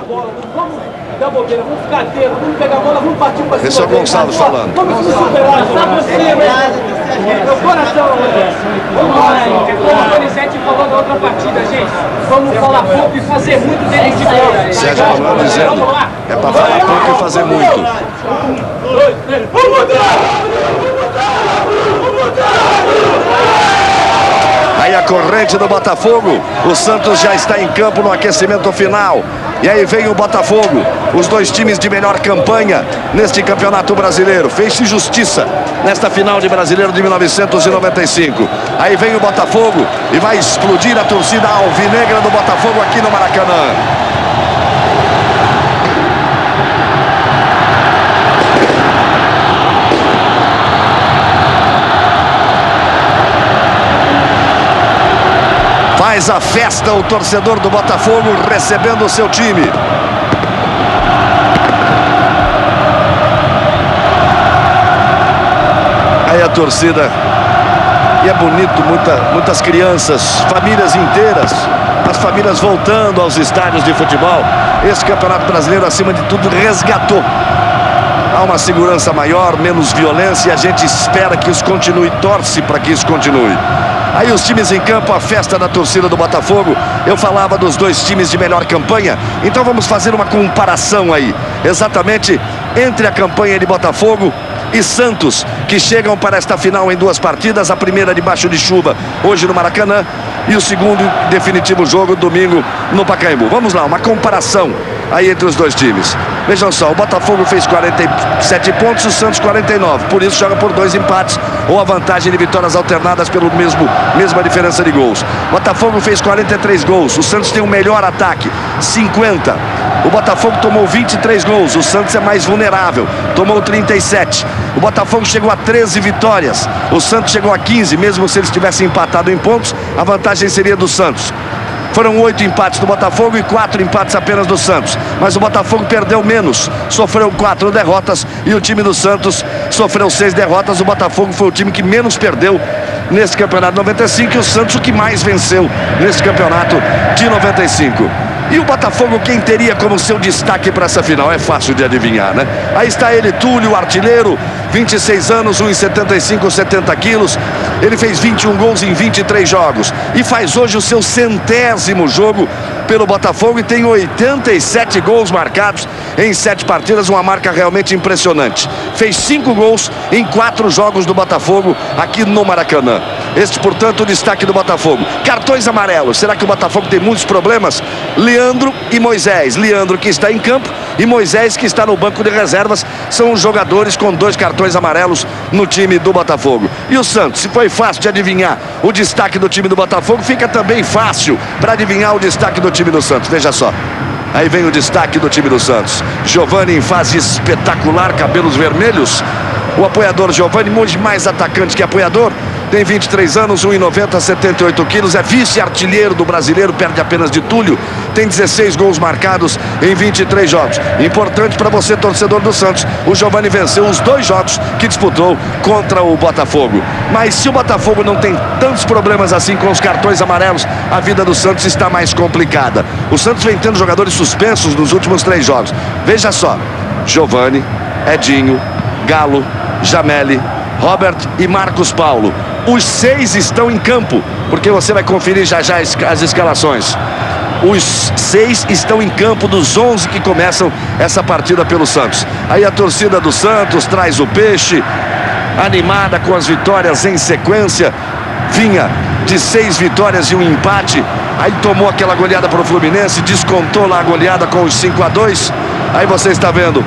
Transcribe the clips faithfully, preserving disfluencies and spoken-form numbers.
bola, vamos dar bobeira, vamos ficar atento, vamos pegar a bola, vamos partir para cima. Esse é o Gonçalves falando. Vamos se superar, está pra cima. Meu coração, vamos lá, como o Donizete falou na outra partida, gente. Vamos falar pouco e fazer muito dentro de bola. Sérgio Manuel dizendo, é para falar pouco e fazer muito. Vamos mudar! Vamos mudar! Aí a corrente do Botafogo, o Santos já está em campo no aquecimento final. E aí vem o Botafogo, os dois times de melhor campanha neste Campeonato Brasileiro. Fez-se justiça nesta final de Brasileiro de mil novecentos e noventa e cinco. Aí vem o Botafogo e vai explodir a torcida alvinegra do Botafogo aqui no Maracanã. Faz a festa o torcedor do Botafogo recebendo o seu time. Aí a torcida. E é bonito, muita, muitas crianças, famílias inteiras, as famílias voltando aos estádios de futebol. Esse Campeonato Brasileiro, acima de tudo, resgatou. Há uma segurança maior, menos violência, e a gente espera que isso continue, torce para que isso continue. Aí os times em campo, a festa da torcida do Botafogo. Eu falava dos dois times de melhor campanha, então vamos fazer uma comparação aí, exatamente entre a campanha de Botafogo e Santos, que chegam para esta final em duas partidas, a primeira debaixo de chuva hoje no Maracanã e o segundo definitivo jogo domingo no Pacaembu. Vamos lá, uma comparação aí entre os dois times. Vejam só, o Botafogo fez quarenta e sete pontos, o Santos quarenta e nove, por isso joga por dois empates ou a vantagem de vitórias alternadas pelo mesmo mesma diferença de gols. O Botafogo fez quarenta e três gols, o Santos tem o melhor ataque, cinquenta. O Botafogo tomou vinte e três gols, o Santos é mais vulnerável, tomou trinta e sete. O Botafogo chegou a treze vitórias, o Santos chegou a quinze, mesmo se eles tivessem empatado em pontos, a vantagem seria do Santos. Foram oito empates do Botafogo e quatro empates apenas do Santos. Mas o Botafogo perdeu menos, sofreu quatro derrotas e o time do Santos sofreu seis derrotas. O Botafogo foi o time que menos perdeu nesse campeonato de noventa e cinco e o Santos o que mais venceu nesse campeonato de noventa e cinco. E o Botafogo, quem teria como seu destaque para essa final? É fácil de adivinhar, né? Aí está ele, Túlio, artilheiro, vinte e seis anos, um metro e setenta e cinco, setenta quilos. Ele fez vinte e um gols em vinte e três jogos e faz hoje o seu centésimo jogo pelo Botafogo e tem oitenta e sete gols marcados em sete partidas, uma marca realmente impressionante. Fez cinco gols em quatro jogos do Botafogo aqui no Maracanã. Este, portanto, o destaque do Botafogo. Cartões amarelos. Será que o Botafogo tem muitos problemas? Leandro e Moisés. Leandro que está em campo e Moisés que está no banco de reservas. São os jogadores com dois cartões amarelos no time do Botafogo. E o Santos, se foi fácil de adivinhar o destaque do time do Botafogo, fica também fácil para adivinhar o destaque do time do Santos. Veja só. Aí vem o destaque do time do Santos. Giovani em fase espetacular, cabelos vermelhos. O apoiador Giovani, muito mais atacante que apoiador. Tem vinte e três anos, um metro e noventa, setenta e oito quilos, é vice-artilheiro do brasileiro, perde apenas de Túlio, tem dezesseis gols marcados em vinte e três jogos. Importante para você, torcedor do Santos, o Giovani venceu os dois jogos que disputou contra o Botafogo. Mas se o Botafogo não tem tantos problemas assim com os cartões amarelos, a vida do Santos está mais complicada. O Santos vem tendo jogadores suspensos nos últimos três jogos. Veja só, Giovani, Edinho, Galo, Jameli, Robert e Marcos Paulo. Os seis estão em campo, porque você vai conferir já já as escalações. Os seis estão em campo dos onze que começam essa partida pelo Santos. Aí a torcida do Santos traz o peixe, animada com as vitórias em sequência. Vinha de seis vitórias e um empate. Aí tomou aquela goleada para o Fluminense, descontou lá a goleada com os cinco a dois. Aí você está vendo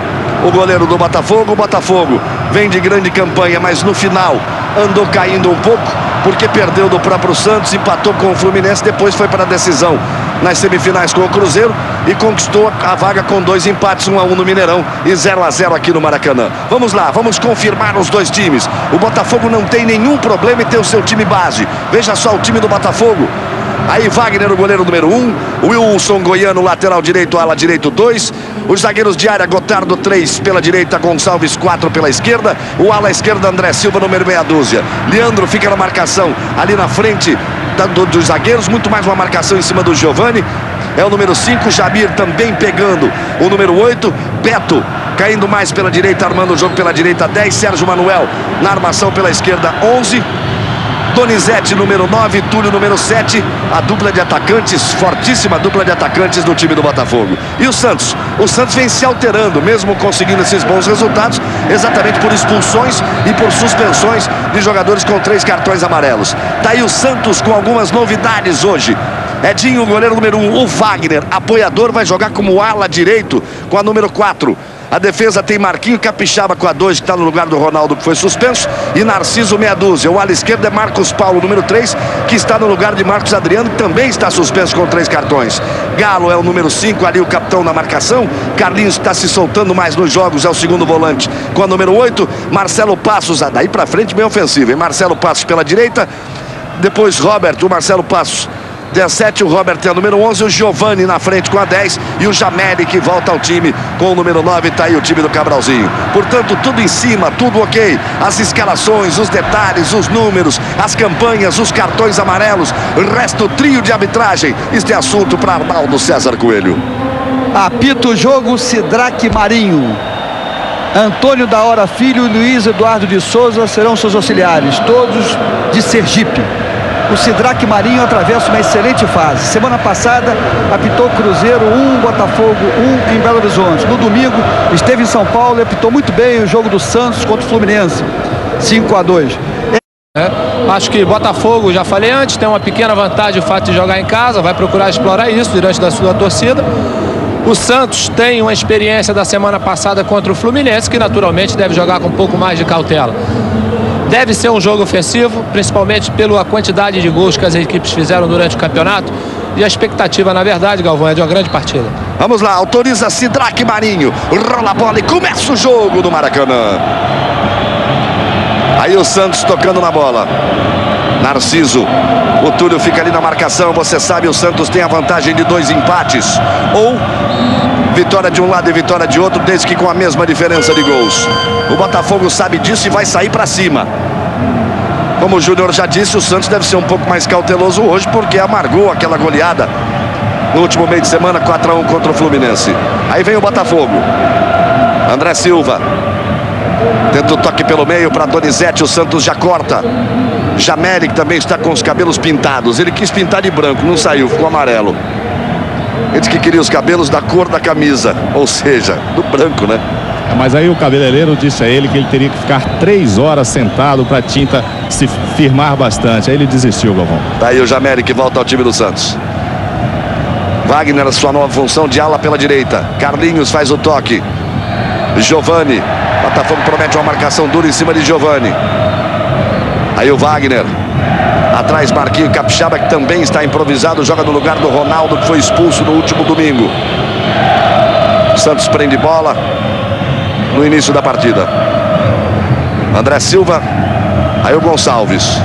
o goleiro do Botafogo. O Botafogo vem de grande campanha, mas no final andou caindo um pouco, porque perdeu do próprio Santos, empatou com o Fluminense, depois foi para a decisão nas semifinais com o Cruzeiro e conquistou a vaga com dois empates, um a um no Mineirão e zero a zero aqui no Maracanã. Vamos lá, vamos confirmar os dois times. O Botafogo não tem nenhum problema em ter o seu time base. Veja só o time do Botafogo. Aí Wagner, o goleiro número um, Wilson Goiano, lateral direito, ala direito dois, os zagueiros de área, Gotardo três pela direita, Gonçalves quatro pela esquerda, o ala esquerda, André Silva, número meia dúzia. Leandro fica na marcação ali na frente da, do, dos zagueiros, muito mais uma marcação em cima do Giovani. é o número cinco, Jamir também pegando o número oito, Beto caindo mais pela direita, armando o jogo pela direita, dez, Sérgio Manuel na armação pela esquerda, onze, Donizete, número nove, Túlio, número sete, a dupla de atacantes, fortíssima dupla de atacantes do time do Botafogo. E o Santos? O Santos vem se alterando, mesmo conseguindo esses bons resultados, exatamente por expulsões e por suspensões de jogadores com três cartões amarelos. Tá aí o Santos com algumas novidades hoje. Edinho, o goleiro número um, o Wagner, apoiador, vai jogar como ala direito com a número quatro. A defesa tem Marquinho Capixaba com a dois, que está no lugar do Ronaldo, que foi suspenso, e Narciso meia dúzia. O ala esquerdo é Marcos Paulo, número três, que está no lugar de Marcos Adriano, que também está suspenso com três cartões. Galo é o número cinco, ali o capitão na marcação. Carlinhos está se soltando mais nos jogos, é o segundo volante com a número oito. Marcelo Passos, daí para frente bem ofensivo, hein? Marcelo Passos pela direita, depois Robert, o Marcelo Passos dezessete, o Robert é o número onze, o Giovani na frente com a dez e o Jameli que volta ao time com o número nove. Tá aí o time do Cabralzinho. Portanto, tudo em cima, tudo ok. As escalações, os detalhes, os números, as campanhas, os cartões amarelos, o resto, trio de arbitragem. Isso é assunto para Arnaldo César Coelho. Apita o jogo Sidraque Marinho. Antônio da Hora Filho e Luiz Eduardo de Souza serão seus auxiliares, todos de Sergipe. O Sidraque Marinho atravessa uma excelente fase. Semana passada apitou Cruzeiro um, Botafogo um em Belo Horizonte. No domingo esteve em São Paulo e apitou muito bem o jogo do Santos contra o Fluminense, cinco a dois. É, acho que Botafogo, já falei antes, tem uma pequena vantagem o fato de jogar em casa, vai procurar explorar isso diante da sua torcida. O Santos tem uma experiência da semana passada contra o Fluminense, que naturalmente deve jogar com um pouco mais de cautela. Deve ser um jogo ofensivo, principalmente pela quantidade de gols que as equipes fizeram durante o campeonato. E a expectativa, na verdade, Galvão, é de uma grande partida. Vamos lá, autoriza Sidraque Marinho, rola a bola e começa o jogo do Maracanã. Aí o Santos tocando na bola. Narciso, o Túlio fica ali na marcação. Você sabe, o Santos tem a vantagem de dois empates, ou vitória de um lado e vitória de outro, desde que com a mesma diferença de gols. O Botafogo sabe disso e vai sair para cima. Como o Júnior já disse, o Santos deve ser um pouco mais cauteloso hoje, porque amargou aquela goleada no último meio de semana, quatro a um contra o Fluminense. Aí vem o Botafogo. André Silva tenta o toque pelo meio para Donizete, o Santos já corta. Jameli, que também está com os cabelos pintados. Ele quis pintar de branco, não saiu, ficou amarelo. Ele disse que queria os cabelos da cor da camisa, ou seja, do branco, né? Mas aí o cabeleireiro disse a ele que ele teria que ficar três horas sentado para a tinta se firmar bastante. Aí ele desistiu, Galvão. Daí o Jameli que volta ao time do Santos. Wagner, sua nova função de ala pela direita. Carlinhos faz o toque. Giovani. Botafogo promete uma marcação dura em cima de Giovani. Aí o Wagner. Atrás Marquinho Capixaba, que também está improvisado, joga no lugar do Ronaldo, que foi expulso no último domingo. Santos prende bola no início da partida. André Silva. Aí o Gonçalves.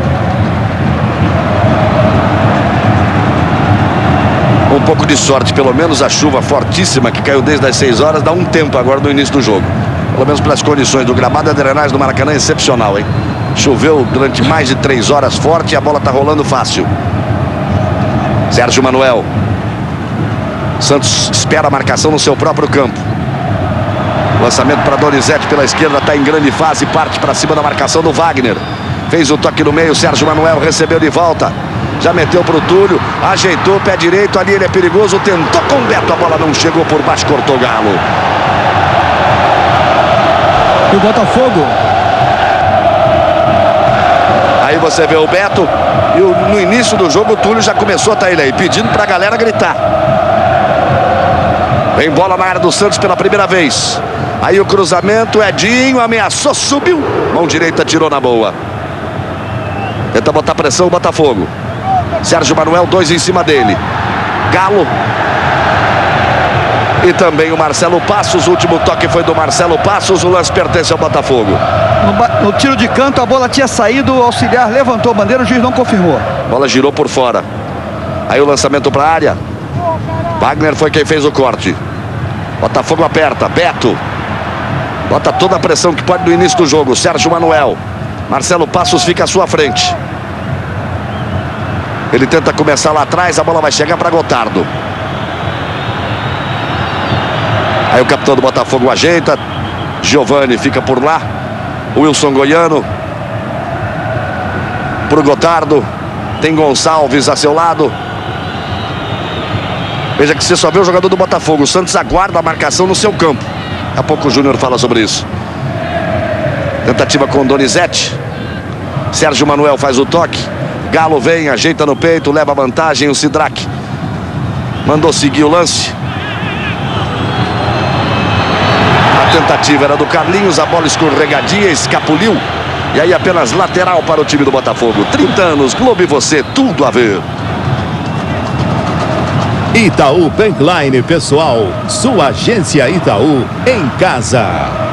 Um pouco de sorte, pelo menos a chuva fortíssima que caiu desde as seis horas dá um tempo agora no início do jogo. Pelo menos pelas condições do gramado, a drenagem do Maracanã é excepcional, hein? Choveu durante mais de três horas forte e a bola está rolando fácil. Sérgio Manuel. Santos espera a marcação no seu próprio campo. Lançamento para Donizete pela esquerda, está em grande fase, parte para cima da marcação do Wagner. Fez o toque no meio, Sérgio Manuel recebeu de volta. Já meteu para o Túlio, ajeitou, pé direito, ali ele é perigoso, tentou com o Beto, a bola não chegou por baixo, cortou o Galo. E o Botafogo. Aí você vê o Beto, e o, no início do jogo o Túlio já começou a estar ele aí, pedindo para a galera gritar. Vem bola na área do Santos pela primeira vez. Aí o cruzamento, Edinho ameaçou, subiu. Mão direita tirou na boa. Tenta botar pressão o Botafogo. Sérgio Manuel, dois em cima dele. Galo. E também o Marcelo Passos. O último toque foi do Marcelo Passos. O lance pertence ao Botafogo. No, no tiro de canto a bola tinha saído. O auxiliar levantou a bandeira, o juiz não confirmou. A bola girou por fora. Aí o lançamento para a área. Wagner foi quem fez o corte. Botafogo aperta. Beto. Bota toda a pressão que pode no início do jogo. Sérgio Manuel. Marcelo Passos fica à sua frente. Ele tenta começar lá atrás. A bola vai chegar para Gotardo. Aí o capitão do Botafogo ajeita. Giovani fica por lá. Wilson Goiano. Pro Gotardo. Tem Gonçalves a seu lado. Veja que você só vê o jogador do Botafogo. O Santos aguarda a marcação no seu campo. Daqui a pouco o Júnior fala sobre isso. Tentativa com Donizete. Sérgio Manuel faz o toque. Galo vem, ajeita no peito, leva vantagem o Sidraque. Mandou seguir o lance. A tentativa era do Carlinhos, a bola escorregadia, escapuliu. E aí apenas lateral para o time do Botafogo. trinta anos, Globo e você, tudo a ver. Itaú Bankline, pessoal. Sua agência Itaú em casa.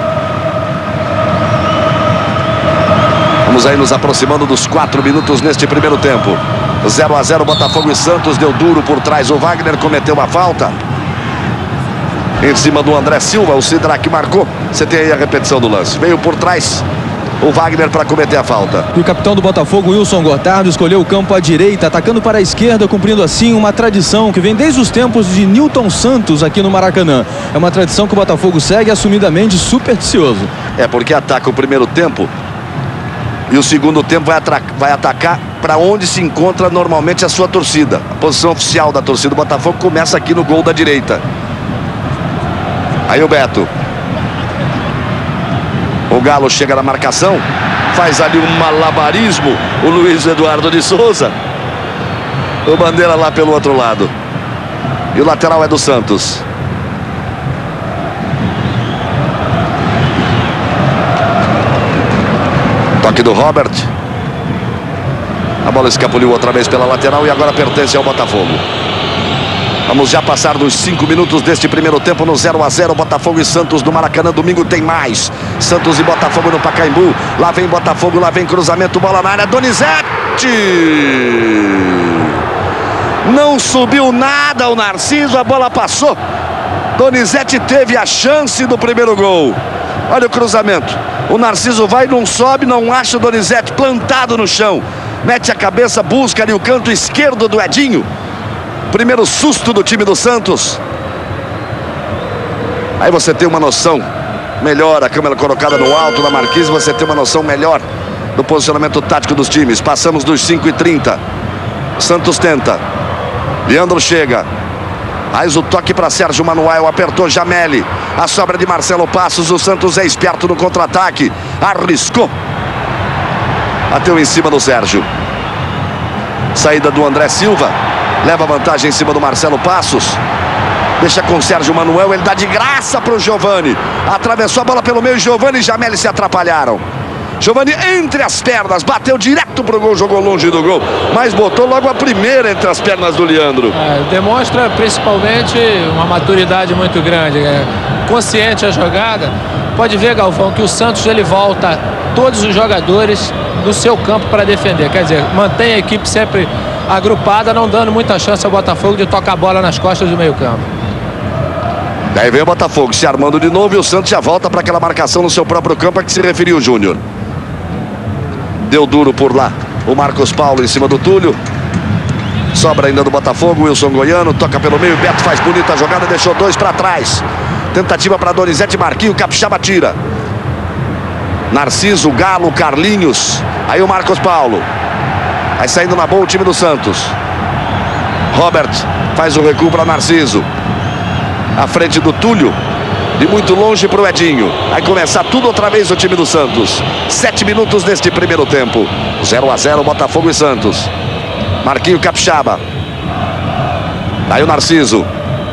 Vamos aí nos aproximando dos quatro minutos neste primeiro tempo. zero a zero Botafogo e Santos. Deu duro por trás. O Wagner cometeu uma falta. Em cima do André Silva. O Sidraque marcou. Você tem aí a repetição do lance. Veio por trás o Wagner para cometer a falta. E o capitão do Botafogo, Wilson Gotardo, escolheu o campo à direita, atacando para a esquerda, cumprindo assim uma tradição que vem desde os tempos de Nilton Santos aqui no Maracanã. É uma tradição que o Botafogo segue assumidamente supersticioso. É porque ataca o primeiro tempo e o segundo tempo vai, vai atacar para onde se encontra normalmente a sua torcida. A posição oficial da torcida do Botafogo começa aqui no gol da direita. Aí o Beto. O Galo chega na marcação. Faz ali um malabarismo o Luiz Eduardo de Souza. O Bandeira lá pelo outro lado. E o lateral é do Santos. Toque do Robert. A bola escapuliu outra vez pela lateral e agora pertence ao Botafogo. Vamos já passar dos cinco minutos deste primeiro tempo no zero a zero. Botafogo e Santos no Maracanã. Domingo tem mais. Santos e Botafogo no Pacaembu. Lá vem Botafogo, lá vem cruzamento, bola na área. Donizete! Não subiu nada o Narciso, a bola passou. Donizete teve a chance do primeiro gol. Olha o cruzamento. O Narciso vai, não sobe, não acha o Donizete plantado no chão. Mete a cabeça, busca ali o canto esquerdo do Edinho. Primeiro susto do time do Santos. Aí você tem uma noção melhor, a câmera colocada no alto da marquise, você tem uma noção melhor do posicionamento tático dos times. Passamos dos cinco e trinta. Santos tenta. Leandro chega. Faz o toque para Sérgio Manuel, apertou Jameli. A sobra de Marcelo Passos, o Santos é esperto no contra-ataque. Arriscou. Bateu em cima do Sérgio. Saída do André Silva. Leva vantagem em cima do Marcelo Passos. Deixa com o Sérgio Manuel, ele dá de graça para o Giovani. Atravessou a bola pelo meio, Giovani e Jameli se atrapalharam. Giovani entre as pernas, bateu direto pro gol, jogou longe do gol, mas botou logo a primeira entre as pernas do Leandro. É, demonstra principalmente uma maturidade muito grande, é, consciente a jogada. Pode ver, Galvão, que o Santos ele volta todos os jogadores do seu campo para defender, quer dizer, mantém a equipe sempre agrupada, não dando muita chance ao Botafogo de tocar a bola nas costas do meio campo. Daí vem o Botafogo se armando de novo e o Santos já volta para aquela marcação no seu próprio campo a que se referiu o Júnior. Deu duro por lá o Marcos Paulo em cima do Túlio. Sobra ainda do Botafogo, Wilson Goiano, toca pelo meio, Beto faz bonita jogada, deixou dois para trás. Tentativa para Donizete, Marquinho, Capixaba tira. Narciso, Galo, Carlinhos. Aí o Marcos Paulo. Vai saindo na boa o time do Santos. Robert faz o recuo para Narciso. À frente do Túlio. De muito longe para o Edinho. Vai começar tudo outra vez o time do Santos. Sete minutos neste primeiro tempo. zero a zero Botafogo e Santos. Marquinho, Capixaba. Aí o Narciso.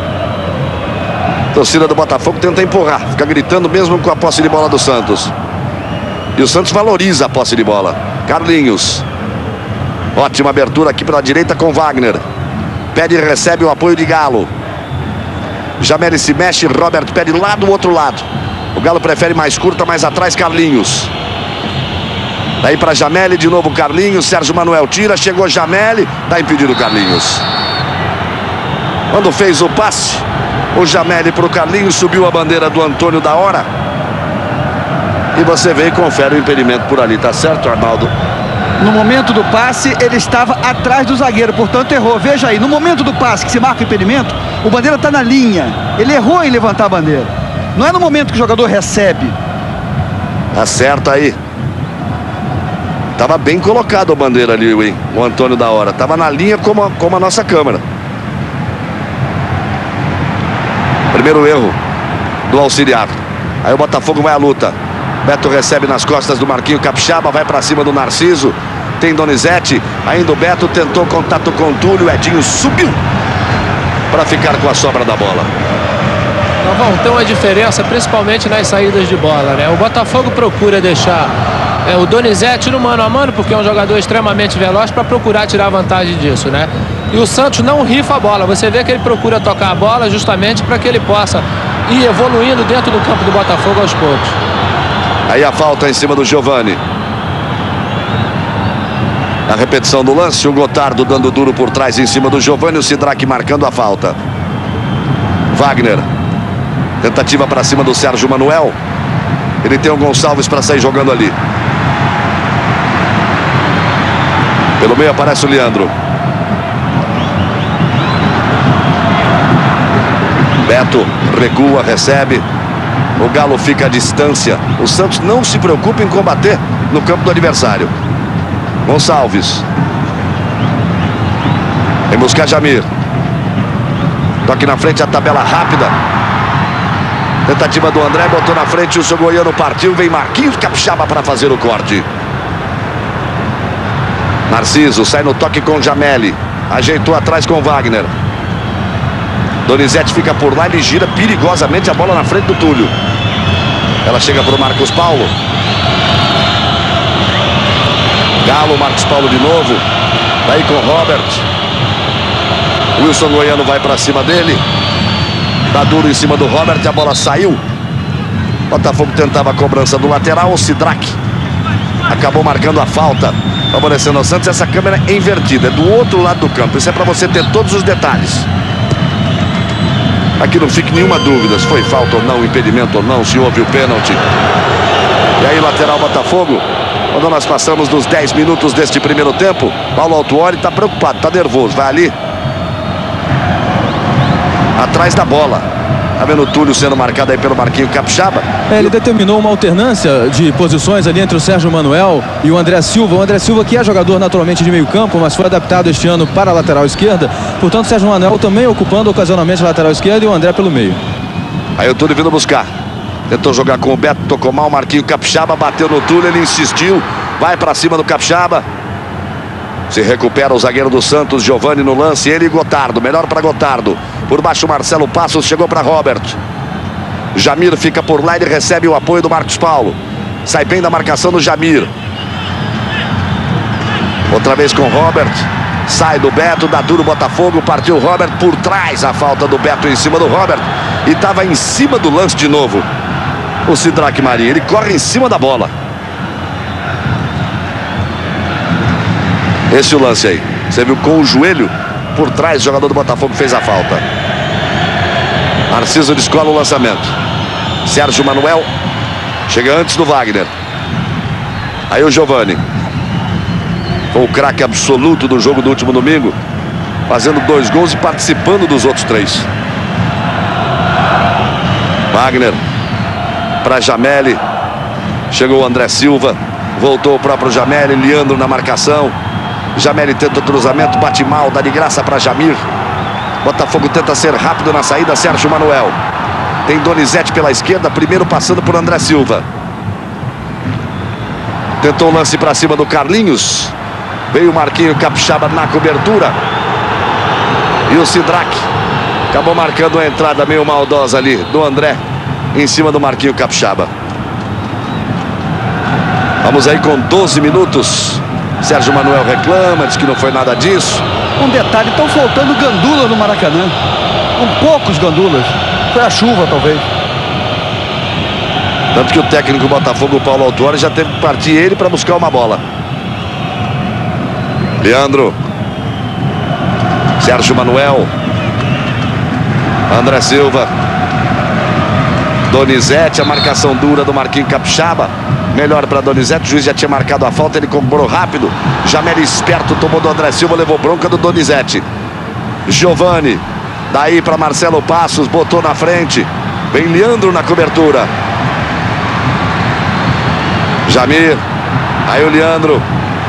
Torcida do Botafogo tenta empurrar. Fica gritando mesmo com a posse de bola do Santos. E o Santos valoriza a posse de bola. Carlinhos. Ótima abertura aqui pela direita com Wagner. Pede e recebe o apoio de Galo. Jameli se mexe, Robert pede lá do outro lado. O Galo prefere mais curta, mais atrás, Carlinhos. Daí para Jameli, de novo Carlinhos. Sérgio Manuel tira, chegou Jameli. Dá impedido Carlinhos. Quando fez o passe, o Jameli para o Carlinhos, subiu a bandeira do Antônio da Hora. E você vem e confere o impedimento por ali, tá certo, Arnaldo? No momento do passe, ele estava atrás do zagueiro, portanto errou. Veja aí, no momento do passe que se marca o impedimento, o Bandeira está na linha. Ele errou em levantar a bandeira. Não é no momento que o jogador recebe. Acerta aí. Tava bem colocado a bandeira ali, hein? O Antônio da Hora. Tava na linha como a, como a nossa câmera. Primeiro erro do auxiliar. Aí o Botafogo vai à luta. Beto recebe nas costas do Marquinho Capixaba. Vai pra cima do Narciso. Tem Donizete. Ainda o Beto tentou contato com o Túlio. Edinho subiu para ficar com a sobra da bola. Galvão, tem uma diferença principalmente nas saídas de bola, né? O Botafogo procura deixar é, o Donizete no mano a mano, porque é um jogador extremamente veloz, para procurar tirar vantagem disso, né? E o Santos não rifa a bola. Você vê que ele procura tocar a bola justamente para que ele possa ir evoluindo dentro do campo do Botafogo aos poucos. Aí a falta em cima do Giovani. A repetição do lance, o Gotardo dando duro por trás em cima do Giovani, o Sidraque marcando a falta. Wagner. Tentativa para cima do Sérgio Manuel. Ele tem o Gonçalves para sair jogando ali. Pelo meio aparece o Leandro. Beto recua, recebe. O Galo fica à distância. O Santos não se preocupa em combater no campo do adversário. Gonçalves. Vem buscar Jamir. Toque na frente, a tabela rápida. Tentativa do André, botou na frente, o seu goiano partiu. Vem Marquinhos Capixaba para fazer o corte. Narciso sai no toque com Jameli. Ajeitou atrás com Wagner. Donizete fica por lá, ele gira perigosamente a bola na frente do Túlio. Ela chega para o Marcos Paulo. Galo, Marcos Paulo de novo. Daí com Robert. Wilson Goiano vai para cima dele. Dá duro em cima do Robert, a bola saiu. Botafogo tentava a cobrança do lateral, o Sidraque acabou marcando a falta, favorecendo o Santos. Essa câmera é invertida, é do outro lado do campo. Isso é para você ter todos os detalhes. Aqui não fique nenhuma dúvida se foi falta ou não, impedimento ou não, se houve o pênalti. E aí lateral Botafogo. Quando nós passamos dos dez minutos deste primeiro tempo, Paulo Autuori está preocupado, está nervoso, vai ali atrás da bola. Tá vendo o Túlio sendo marcado aí pelo Marquinho Capixaba? É, ele determinou uma alternância de posições ali entre o Sérgio Manuel e o André Silva. O André Silva, que é jogador naturalmente de meio campo, mas foi adaptado este ano para a lateral esquerda. Portanto, o Sérgio Manuel também ocupando ocasionalmente a lateral esquerda e o André pelo meio. Aí o Túlio vindo buscar. Tentou jogar com o Beto, tocou mal, o Marquinho Capixaba bateu no Túlio, ele insistiu. Vai para cima do Capixaba. Se recupera o zagueiro do Santos, Giovani no lance, ele e Gotardo, melhor para Gotardo. Por baixo Marcelo Passos, chegou para Robert. Jamir fica por lá, ele recebe o apoio do Marcos Paulo. Sai bem da marcação do Jamir. Outra vez com Robert. Sai do Beto, dá duro Botafogo, partiu o Robert por trás. A falta do Beto em cima do Robert. E estava em cima do lance de novo o Sidraque Marinho, ele corre em cima da bola. Esse é o lance aí. Você viu com o joelho por trás, o jogador do Botafogo fez a falta. Narciso descola o lançamento. Sérgio Manuel chega antes do Wagner. Aí o Giovani. Foi o craque absoluto do jogo do último domingo, fazendo dois gols e participando dos outros três. Wagner para Jameli. Chegou o André Silva. Voltou o próprio Jameli. Leandro na marcação. Jameli tenta o cruzamento, bate mal, dá de graça para Jamir. Botafogo tenta ser rápido na saída, Sérgio Manuel. Tem Donizete pela esquerda, primeiro passando por André Silva. Tentou o lance para cima do Carlinhos. Veio o Marquinho Capixaba na cobertura. E o Sidraque acabou marcando a entrada meio maldosa ali do André em cima do Marquinho Capixaba. Vamos aí com doze minutos. Sérgio Manuel reclama, diz que não foi nada disso. Um detalhe, estão faltando gandulas no Maracanã. Com poucos gandulas. Foi a chuva, talvez. Tanto que o técnico do Botafogo, o Paulo Autuori, já teve que partir ele para buscar uma bola. Leandro. Sérgio Manuel. André Silva. Donizete, a marcação dura do Marquinho Capixaba. Melhor para Donizete, o juiz já tinha marcado a falta, ele cobrou rápido. Jamel esperto, tomou do André Silva, levou bronca do Donizete. Giovani, daí para Marcelo Passos, botou na frente. Vem Leandro na cobertura. Jamir. Aí o Leandro.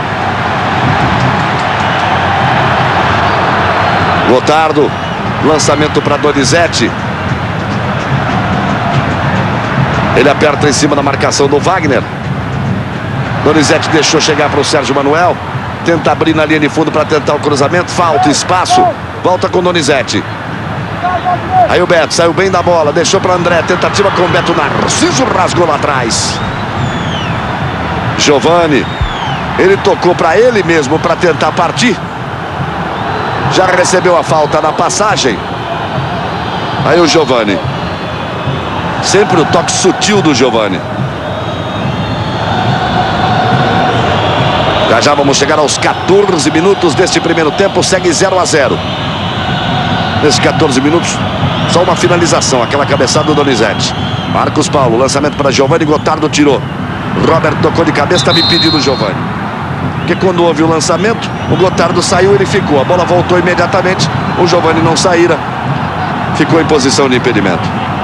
Gotardo. Lançamento para Donizete. Ele aperta em cima da marcação do Wagner. Donizete deixou chegar para o Sérgio Manuel. Tenta abrir na linha de fundo para tentar o cruzamento. Falta espaço. Volta com Donizete. Aí o Beto saiu bem da bola. Deixou para André. Tentativa com o Beto Narciso. Rasgou lá atrás. Giovani. Ele tocou para ele mesmo para tentar partir. Já recebeu a falta na passagem. Aí o Giovani. Sempre o toque sutil do Giovani. Já já vamos chegar aos quatorze minutos deste primeiro tempo. Segue zero a zero. Nesses quatorze minutos, só uma finalização. Aquela cabeçada do Donizete. Marcos Paulo, lançamento para Giovani. Gotardo tirou. Robert tocou de cabeça, estava impedido o Giovani. Porque quando houve o lançamento, o Gotardo saiu, ele ficou. A bola voltou imediatamente. O Giovani não saíra. Ficou em posição de impedimento.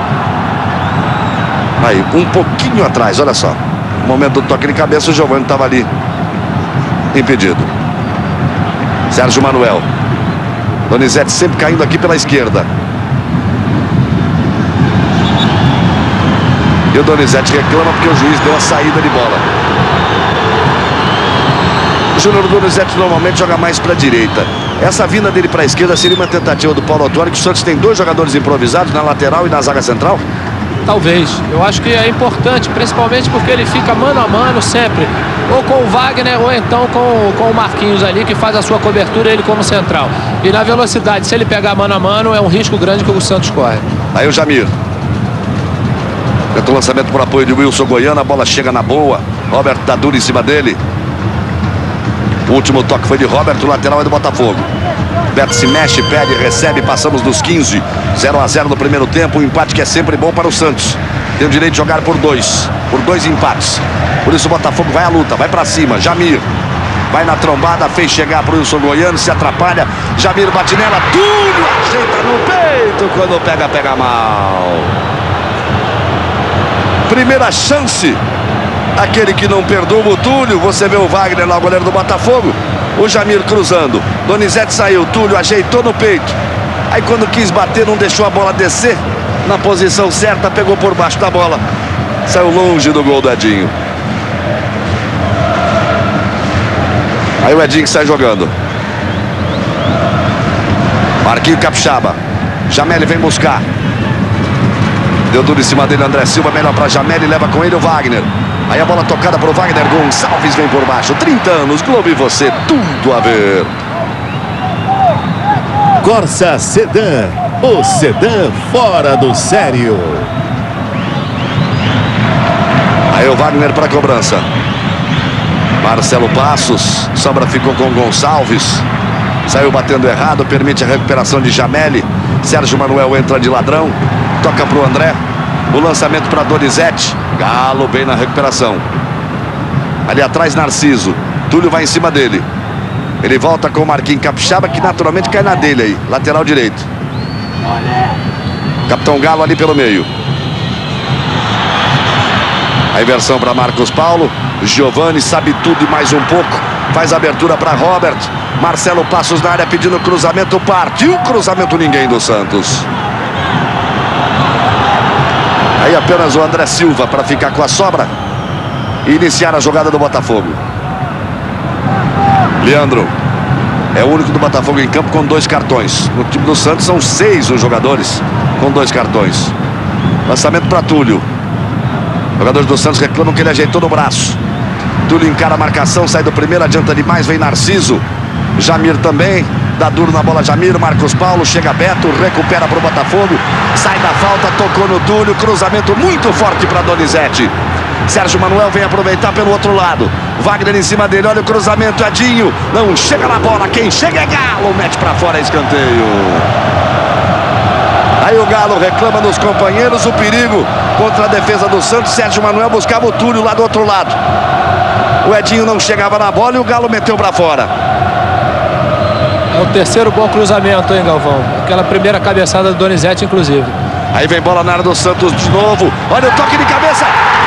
Aí, um pouquinho atrás, olha só. No momento do toque de cabeça, o Giovani estava ali impedido. Sérgio Manuel. Donizete sempre caindo aqui pela esquerda. E o Donizete reclama porque o juiz deu a saída de bola. O Júnior Donizete normalmente joga mais para a direita. Essa vinda dele para a esquerda seria uma tentativa do Paulo Autuori, que o Santos tem dois jogadores improvisados na lateral e na zaga central? Talvez. Eu acho que é importante, principalmente porque ele fica mano a mano sempre. Ou com o Wagner, ou então com, com o Marquinhos ali, que faz a sua cobertura, ele como central. E na velocidade, se ele pegar mano a mano, é um risco grande que o Santos corre. Aí o Jamir. Tenta o lançamento por apoio de Wilson Goiano. A bola chega na boa. Robert tá duro em cima dele. O último toque foi de Robert, o lateral é do Botafogo. Beto se mexe, pede, recebe, passamos dos quinze. zero a zero no primeiro tempo, um empate que é sempre bom para o Santos. Tem o direito de jogar por dois, por dois empates. Por isso o Botafogo vai à luta, vai para cima. Jamir vai na trombada, fez chegar para o Wilson Goiano, se atrapalha. Jamir bate nela, Túlio ajeita no peito. Quando pega, pega mal. Primeira chance. Aquele que não perdoa o Túlio. Você vê o Wagner lá, o goleiro do Botafogo. O Jamir cruzando. Donizete saiu. Túlio ajeitou no peito. Aí quando quis bater, não deixou a bola descer. Na posição certa, pegou por baixo da bola. Saiu longe do gol do Edinho. Aí o Edinho sai jogando. Marquinhos Capixaba. Jameli vem buscar. Deu duro em cima dele André Silva. Melhor para Jameli. Leva com ele o Wagner. Aí a bola tocada para o Wagner Gonçalves vem por baixo. trinta anos, Globo e você, tudo a ver. Corsa Sedan, o sedã fora do sério. Aí o Wagner para a cobrança. Marcelo Passos, sobra ficou com Gonçalves. Saiu batendo errado, permite a recuperação de Jameli. Sérgio Manuel entra de ladrão, toca para o André. O lançamento para Donizete. Galo bem na recuperação. Ali atrás Narciso. Túlio vai em cima dele. Ele volta com o Marquinhos Capixaba, que naturalmente cai na dele aí. Lateral direito. Capitão Galo ali pelo meio. A inversão para Marcos Paulo. Giovani sabe tudo e mais um pouco. Faz abertura para Robert. Marcelo Passos na área pedindo cruzamento. Partiu cruzamento, ninguém do Santos. Aí apenas o André Silva para ficar com a sobra e iniciar a jogada do Botafogo. Leandro é o único do Botafogo em campo com dois cartões. No time do Santos são seis os jogadores com dois cartões. Lançamento para Túlio. Jogadores do Santos reclamam que ele ajeitou no braço. Túlio encara a marcação, sai do primeiro, adianta demais, vem Narciso. Jamir também. Dá duro na bola Jamir, Marcos Paulo, chega Beto, recupera para o Botafogo, sai da falta, tocou no Túlio, cruzamento muito forte para Donizete. Sérgio Manuel vem aproveitar pelo outro lado. Wagner em cima dele, olha o cruzamento, Edinho, não chega na bola, quem chega é Galo, mete para fora, escanteio. Aí o Galo reclama dos companheiros, o perigo contra a defesa do Santos. Sérgio Manuel buscava o Túlio lá do outro lado. O Edinho não chegava na bola e o Galo meteu para fora. É o terceiro bom cruzamento, hein, Galvão? Aquela primeira cabeçada do Donizete, inclusive. Aí vem bola na área do Santos de novo. Olha o toque de cabeça.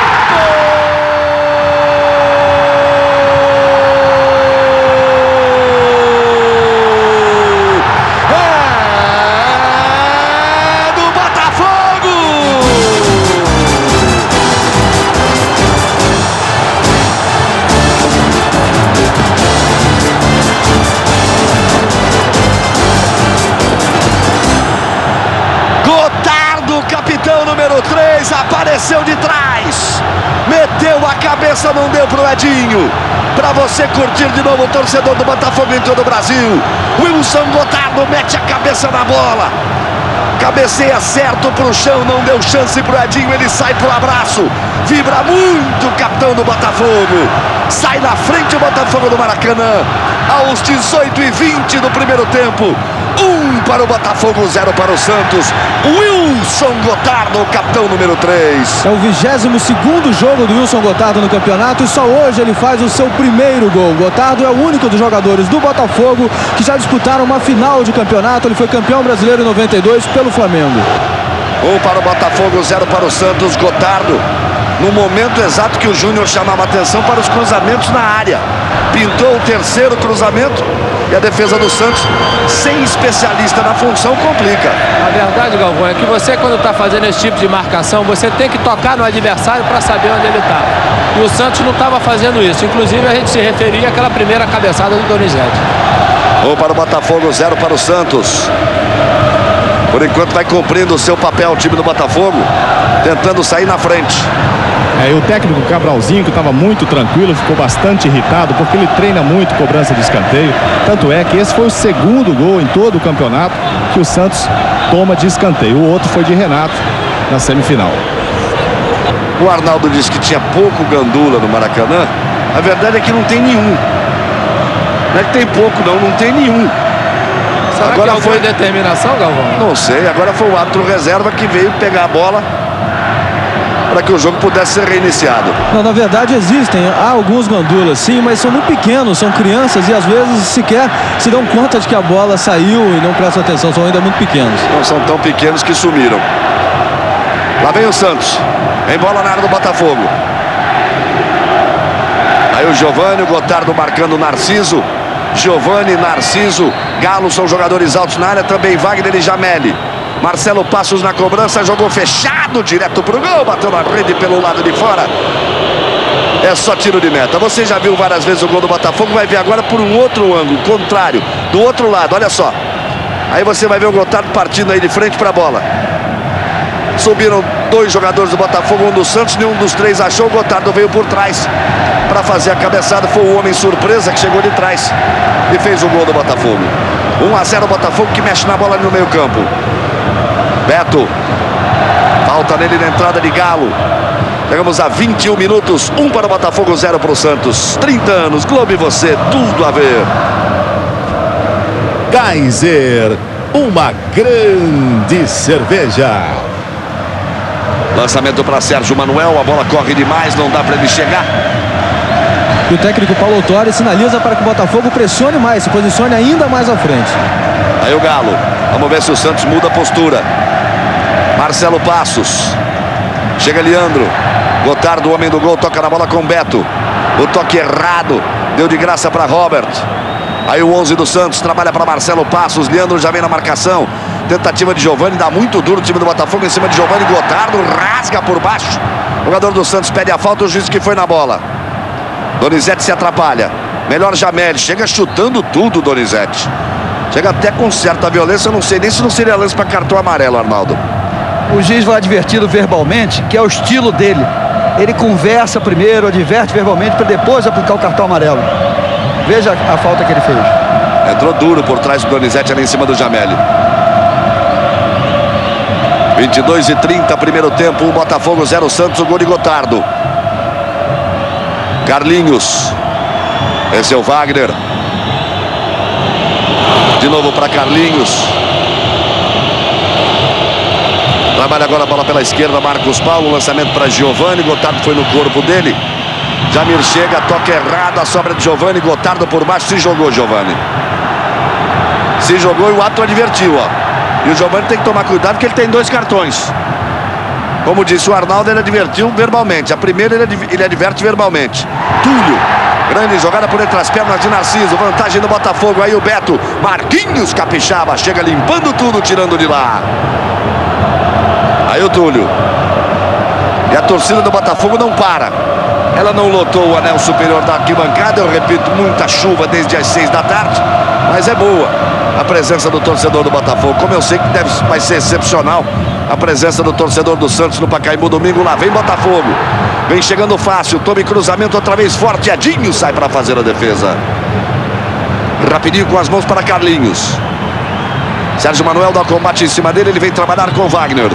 Capitão número três apareceu de trás, meteu a cabeça, não deu pro Edinho. Para você curtir de novo, o torcedor do Botafogo em todo o Brasil. Wilson Gotardo mete a cabeça na bola, cabeceia certo pro chão, não deu chance pro Edinho, ele sai pro abraço. Vibra muito o capitão do Botafogo. Sai na frente o Botafogo do Maracanã. Aos dezoito e vinte do primeiro tempo. Um para o Botafogo, zero para o Santos. Wilson Gotardo, capitão número três. É o vigésimo segundo jogo do Wilson Gotardo no campeonato e só hoje ele faz o seu primeiro gol. Gotardo é o único dos jogadores do Botafogo que já disputaram uma final de campeonato. Ele foi campeão brasileiro em noventa e dois pelo Flamengo. Um para o Botafogo, zero para o Santos. Gotardo, no momento exato que o Júnior chamava atenção para os cruzamentos na área. Pintou o terceiro cruzamento e a defesa do Santos, sem especialista na função, complica. A verdade, Galvão, é que você, quando está fazendo esse tipo de marcação, você tem que tocar no adversário para saber onde ele está. E o Santos não estava fazendo isso. Inclusive, a gente se referia àquela primeira cabeçada do Donizete. Um para o Botafogo, zero para o Santos. Por enquanto vai cumprindo o seu papel o time do Botafogo, tentando sair na frente. É, e o técnico Cabralzinho, que estava muito tranquilo, ficou bastante irritado, porque ele treina muito cobrança de escanteio. Tanto é que esse foi o segundo gol em todo o campeonato que o Santos toma de escanteio. O outro foi de Renato na semifinal. O Arnaldo disse que tinha pouco gandula no Maracanã. A verdade é que não tem nenhum. Não é que tem pouco, não, não tem nenhum. Será agora que foi determinação, Galvão? Não sei, agora foi o árbitro reserva que veio pegar a bola para que o jogo pudesse ser reiniciado. Não, na verdade existem, há alguns gandulas sim, mas são muito pequenos, são crianças e às vezes sequer se dão conta de que a bola saiu e não prestam atenção, são ainda muito pequenos. Não são tão pequenos que sumiram. Lá vem o Santos, vem bola na área do Botafogo. Aí o Giovani, o Gotardo marcando o Narciso. Giovani, Narciso, Galo são jogadores altos na área, também Wagner e Jameli. Marcelo Passos na cobrança, jogou fechado, direto pro gol, bateu na rede pelo lado de fora. É só tiro de meta. Você já viu várias vezes o gol do Botafogo, vai ver agora por um outro ângulo, contrário, do outro lado, olha só. Aí você vai ver o Gotardo partindo aí de frente pra bola. Subiram dois jogadores do Botafogo, um do Santos, nenhum dos três achou. O Gotardo veio por trás para fazer a cabeçada. Foi o homem surpresa que chegou de trás e fez o gol do Botafogo. um a zero Botafogo, que mexe na bola ali no meio campo. Beto, falta nele na entrada de Galo. Chegamos a vinte e um minutos, um para o Botafogo, zero para o Santos. trinta anos, Globo e você, tudo a ver. Kaiser, uma grande cerveja. Lançamento para Sérgio Manuel, a bola corre demais, não dá para ele chegar. E o técnico Paulo Autori sinaliza para que o Botafogo pressione mais, se posicione ainda mais à frente. Aí o Galo, vamos ver se o Santos muda a postura. Marcelo Passos, chega Leandro, Gotardo, o homem do gol, toca na bola com Beto. O toque errado, deu de graça para Robert. Aí o onze do Santos trabalha para Marcelo Passos, Leandro já vem na marcação. Tentativa de Giovani, dá muito duro o time do Botafogo em cima de Giovani. Gotardo rasga por baixo. O jogador do Santos pede a falta, o juiz que foi na bola. Donizete se atrapalha. Melhor Jameli, chega chutando tudo, Donizete. Chega até com certa violência, eu não sei nem se não seria lance para cartão amarelo, Arnaldo. O juiz vai advertindo verbalmente, que é o estilo dele. Ele conversa primeiro, adverte verbalmente para depois aplicar o cartão amarelo. Veja a falta que ele fez. Entrou duro por trás do Donizete ali em cima do Jameli. vinte e dois e trinta, primeiro tempo, o Botafogo zero, Santos, o gol de Gotardo. Carlinhos. Esse é o Wagner. De novo para Carlinhos. Trabalha agora a bola pela esquerda, Marcos Paulo, lançamento para Giovani, Gotardo foi no corpo dele. Jamir chega, toque errado, a sobra de Giovani, Gotardo por baixo, se jogou Giovani. Se jogou e o árbitro advertiu, ó. E o Giovani tem que tomar cuidado porque ele tem dois cartões. Como disse o Arnaldo, ele advertiu verbalmente. A primeira ele, adv ele adverte verbalmente. Túlio, grande jogada por entre as pernas de Narciso. Vantagem do Botafogo. Aí o Beto, Marquinhos Capixaba, chega limpando tudo, tirando de lá. Aí o Túlio. E a torcida do Botafogo não para. Ela não lotou o anel superior da arquibancada. Eu repito, muita chuva desde as seis da tarde. Mas é boa a presença do torcedor do Botafogo. Como eu sei que deve, vai ser excepcional a presença do torcedor do Santos no Pacaembu domingo. Lá vem Botafogo. Vem chegando fácil. Tome cruzamento outra vez forte. Edinho sai para fazer a defesa. Rapidinho com as mãos para Carlinhos. Sérgio Manuel dá combate em cima dele. Ele vem trabalhar com o Wagner.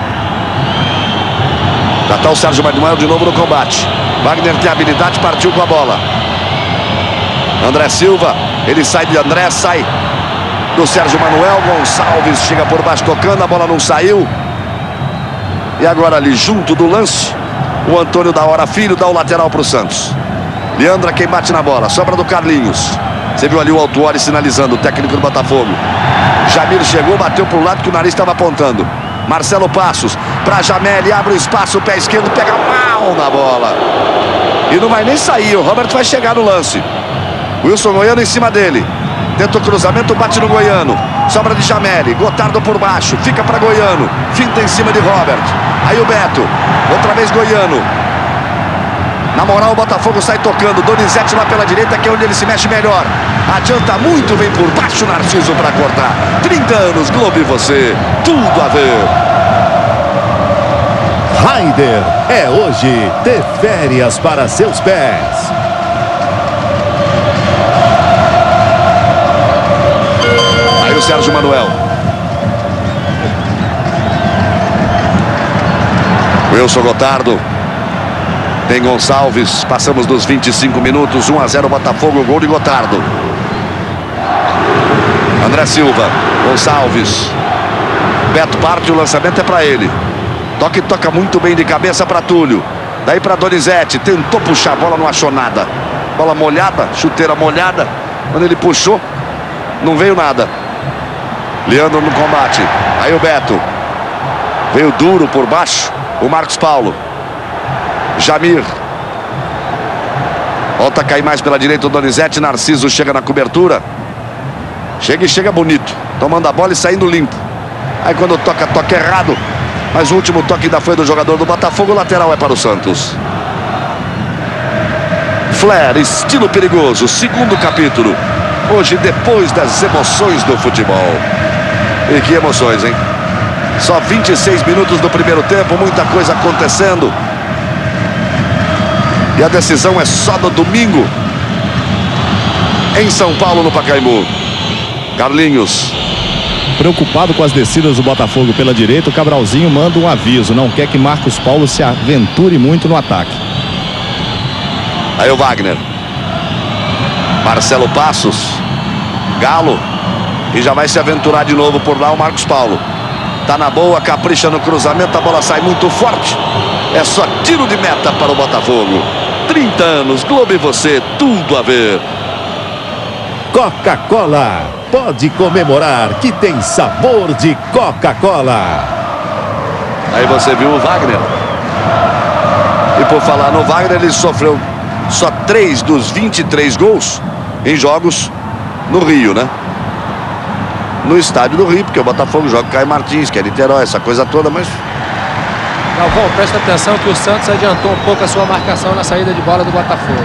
Já está o Sérgio Manuel de novo no combate. Wagner tem habilidade, partiu com a bola. André Silva. Ele sai de André, sai do Sérgio Manuel. Gonçalves chega por baixo tocando. A bola não saiu. E agora ali junto do lance, o Antônio da Hora Filho dá o lateral para o Santos. Leandra quem bate na bola. Sobra do Carlinhos. Você viu ali o Autuori sinalizando, o técnico do Botafogo. Jamir chegou, bateu para o lado que o nariz estava apontando. Marcelo Passos para Jamel, abre o espaço, o pé esquerdo pega mal na bola. E não vai nem sair, o Robert vai chegar no lance. Wilson Goiano em cima dele. Tenta o cruzamento, bate no Goiano. Sobra de Jamel, Gotardo por baixo, fica para Goiano. Finta em cima de Robert. Aí o Beto, outra vez Goiano. Na moral o Botafogo sai tocando. Donizete lá pela direita, que é onde ele se mexe melhor. Adianta muito, vem por baixo Narciso para cortar. trinta anos, Globo e você, tudo a ver. Raider é hoje. Dê férias para seus pés. Aí o Sérgio Manuel. Wilson Gotardo. Tem Gonçalves, passamos dos vinte e cinco minutos, um a zero Botafogo, gol de Gotardo. André Silva, Gonçalves. Beto parte, o lançamento é para ele. Toca e toca muito bem de cabeça para Túlio. Daí para Donizete, tentou puxar a bola, não achou nada. Bola molhada, chuteira molhada. Quando ele puxou, não veio nada. Leandro no combate. Aí o Beto. Veio duro por baixo, o Marcos Paulo. Jamir. Volta a cair mais pela direita o Donizete. Narciso chega na cobertura. Chega e chega bonito. Tomando a bola e saindo limpo. Aí quando toca, toca errado. Mas o último toque ainda foi do jogador do Botafogo. O lateral é para o Santos. Flair, estilo perigoso. Segundo capítulo. Hoje depois das emoções do futebol. E que emoções, hein? Só vinte e seis minutos do primeiro tempo. Muita coisa acontecendo. E a decisão é só no domingo. Em São Paulo, no Pacaembu. Carlinhos. Preocupado com as descidas do Botafogo pela direita, o Cabralzinho manda um aviso. Não quer que Marcos Paulo se aventure muito no ataque. Aí o Wagner. Marcelo Passos. Galo. E já vai se aventurar de novo por lá o Marcos Paulo. Tá na boa, capricha no cruzamento. A bola sai muito forte. É só tiro de meta para o Botafogo. trinta anos, Globo e você, tudo a ver. Coca-Cola. Pode comemorar que tem sabor de Coca-Cola. Aí você viu o Wagner. E por falar no Wagner, ele sofreu só três dos vinte e três gols em jogos no Rio, né? No estádio do Rio, porque o Botafogo joga Caio Martins, que é Niterói, essa coisa toda, mas... Galvão, presta atenção que o Santos adiantou um pouco a sua marcação na saída de bola do Botafogo.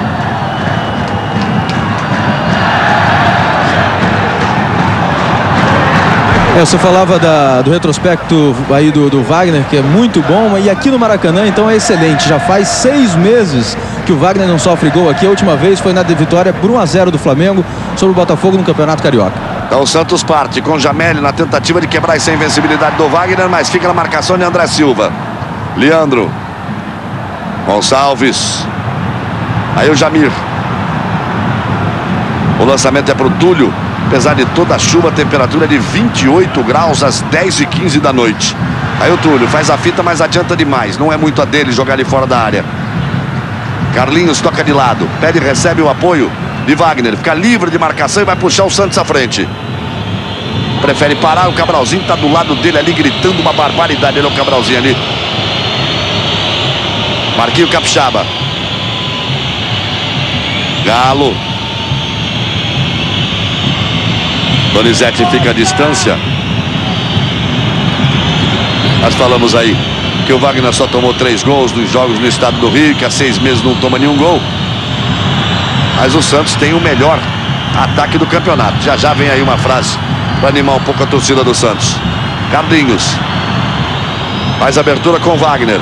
É, você falava da, do retrospecto aí do, do Wagner, que é muito bom, e aqui no Maracanã então é excelente. Já faz seis meses que o Wagner não sofre gol aqui. A última vez foi na vitória por um a zero do Flamengo sobre o Botafogo no Campeonato Carioca. Então o Santos parte com Jamel na tentativa de quebrar essa invencibilidade do Wagner, mas fica na marcação de André Silva. Leandro. Gonçalves. Aí o Jamir. O lançamento é para o Túlio. Apesar de toda a chuva, a temperatura é de vinte e oito graus às dez e quinze da noite. Aí o Túlio faz a fita, mas adianta demais. Não é muito a dele jogar ali fora da área. Carlinhos toca de lado. Pede e recebe o apoio de Wagner. Fica livre de marcação e vai puxar o Santos à frente. prefere parar. O Cabralzinho está do lado dele ali, gritando uma barbaridade. Ele é o Cabralzinho ali. Marquinho Capixaba. Galo. Donizete fica à distância. Nós falamos aí que o Wagner só tomou três gols nos jogos no estado do Rio, que há seis meses não toma nenhum gol. Mas o Santos tem o melhor ataque do campeonato. Já já vem aí uma frase para animar um pouco a torcida do Santos. Carlinhos. Faz abertura com Wagner.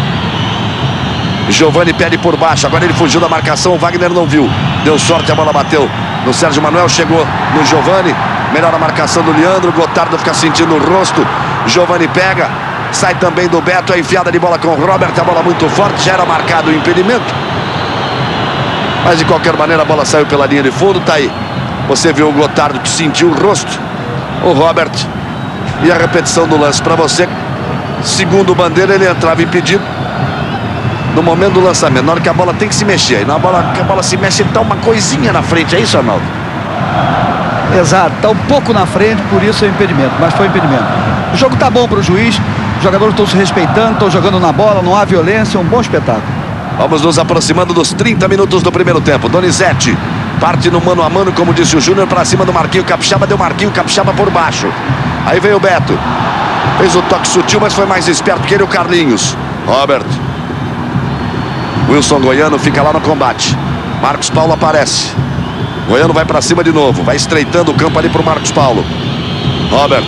Giovani pede por baixo. Agora ele fugiu da marcação. O Wagner não viu. Deu sorte, a bola bateu no Sérgio Manuel. Chegou no Giovani. Melhor a marcação do Leandro. Gotardo fica sentindo o rosto. Giovani pega. Sai também do Beto. A enfiada de bola com o Robert. A bola muito forte. Já era marcado o impedimento. Mas de qualquer maneira a bola saiu pela linha de fundo. Tá aí. Você viu o Gotardo que sentiu o rosto. O Robert. E a repetição do lance para você. Segundo o Bandeira, ele entrava impedido no momento do lançamento. Na hora que a bola tem que se mexer. Aí na hora que a bola se mexe, ele tá uma coisinha na frente. É isso, Arnaldo? Exato. Tá um pouco na frente, por isso é impedimento. Mas foi impedimento. O jogo tá bom para o juiz. Os jogadores estão se respeitando, estão jogando na bola. Não há violência. É um bom espetáculo. Vamos nos aproximando dos trinta minutos do primeiro tempo. Donizete parte no mano a mano, como disse o Júnior, para cima do Marquinho Capixaba. Deu Marquinho Capixaba por baixo. Aí veio o Beto. Fez o toque sutil, mas foi mais esperto que ele, o Carlinhos. Robert. Wilson Goiano fica lá no combate. Marcos Paulo aparece. Goiano vai para cima de novo. Vai estreitando o campo ali para o Marcos Paulo. Robert.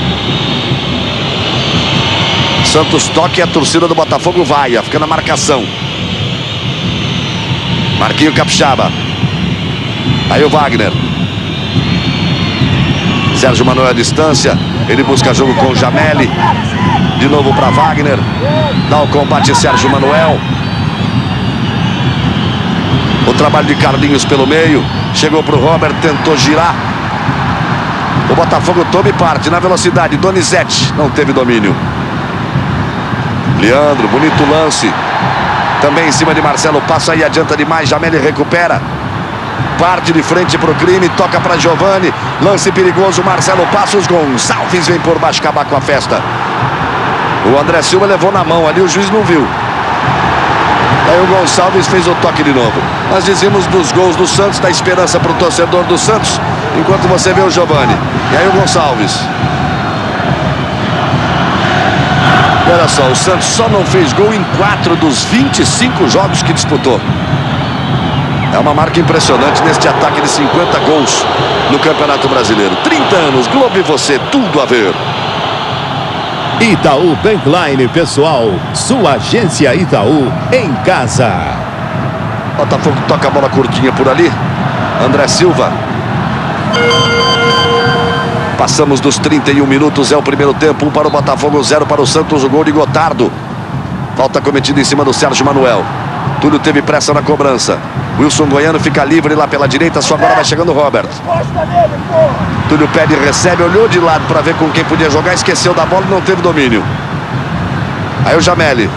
Santos toque e a torcida do Botafogo vai. Fica na marcação. Marquinho Capixaba. Aí o Wagner. Sérgio Manuel à distância. Ele busca jogo com o Jameli. De novo para Wagner. Dá o combate Sérgio Manuel. O trabalho de Carlinhos pelo meio. Chegou para o Robert, tentou girar. O Botafogo toma e parte na velocidade. Donizete não teve domínio. Leandro, bonito lance. Também em cima de Marcelo. Passa aí, adianta demais. Jameli recupera. Parte de frente para o crime. Toca para Giovani. Lance perigoso. Marcelo Passos. Gonçalves vem por baixo acabar com a festa. O André Silva levou na mão ali. O juiz não viu. Aí o Gonçalves fez o toque de novo. Nós dizemos dos gols do Santos, da esperança para o torcedor do Santos, enquanto você vê o Giovani. E aí o Gonçalves. E olha só, o Santos só não fez gol em quatro dos vinte e cinco jogos que disputou. É uma marca impressionante neste ataque de cinquenta gols no Campeonato Brasileiro. trinta anos, Globo e você, tudo a ver. Itaú Bankline, pessoal. Sua agência Itaú em casa. Botafogo toca a bola curtinha por ali. André Silva. Passamos dos trinta e um minutos. É o primeiro tempo. Um para o Botafogo, zero para o Santos. O gol de Gotardo. Falta cometida em cima do Sérgio Manuel. Túlio teve pressa na cobrança. Wilson Goiano fica livre lá pela direita. Só agora vai chegando o Robert. Túlio pede e recebe. Olhou de lado para ver com quem podia jogar. Esqueceu da bola e não teve domínio. Aí o Jameli.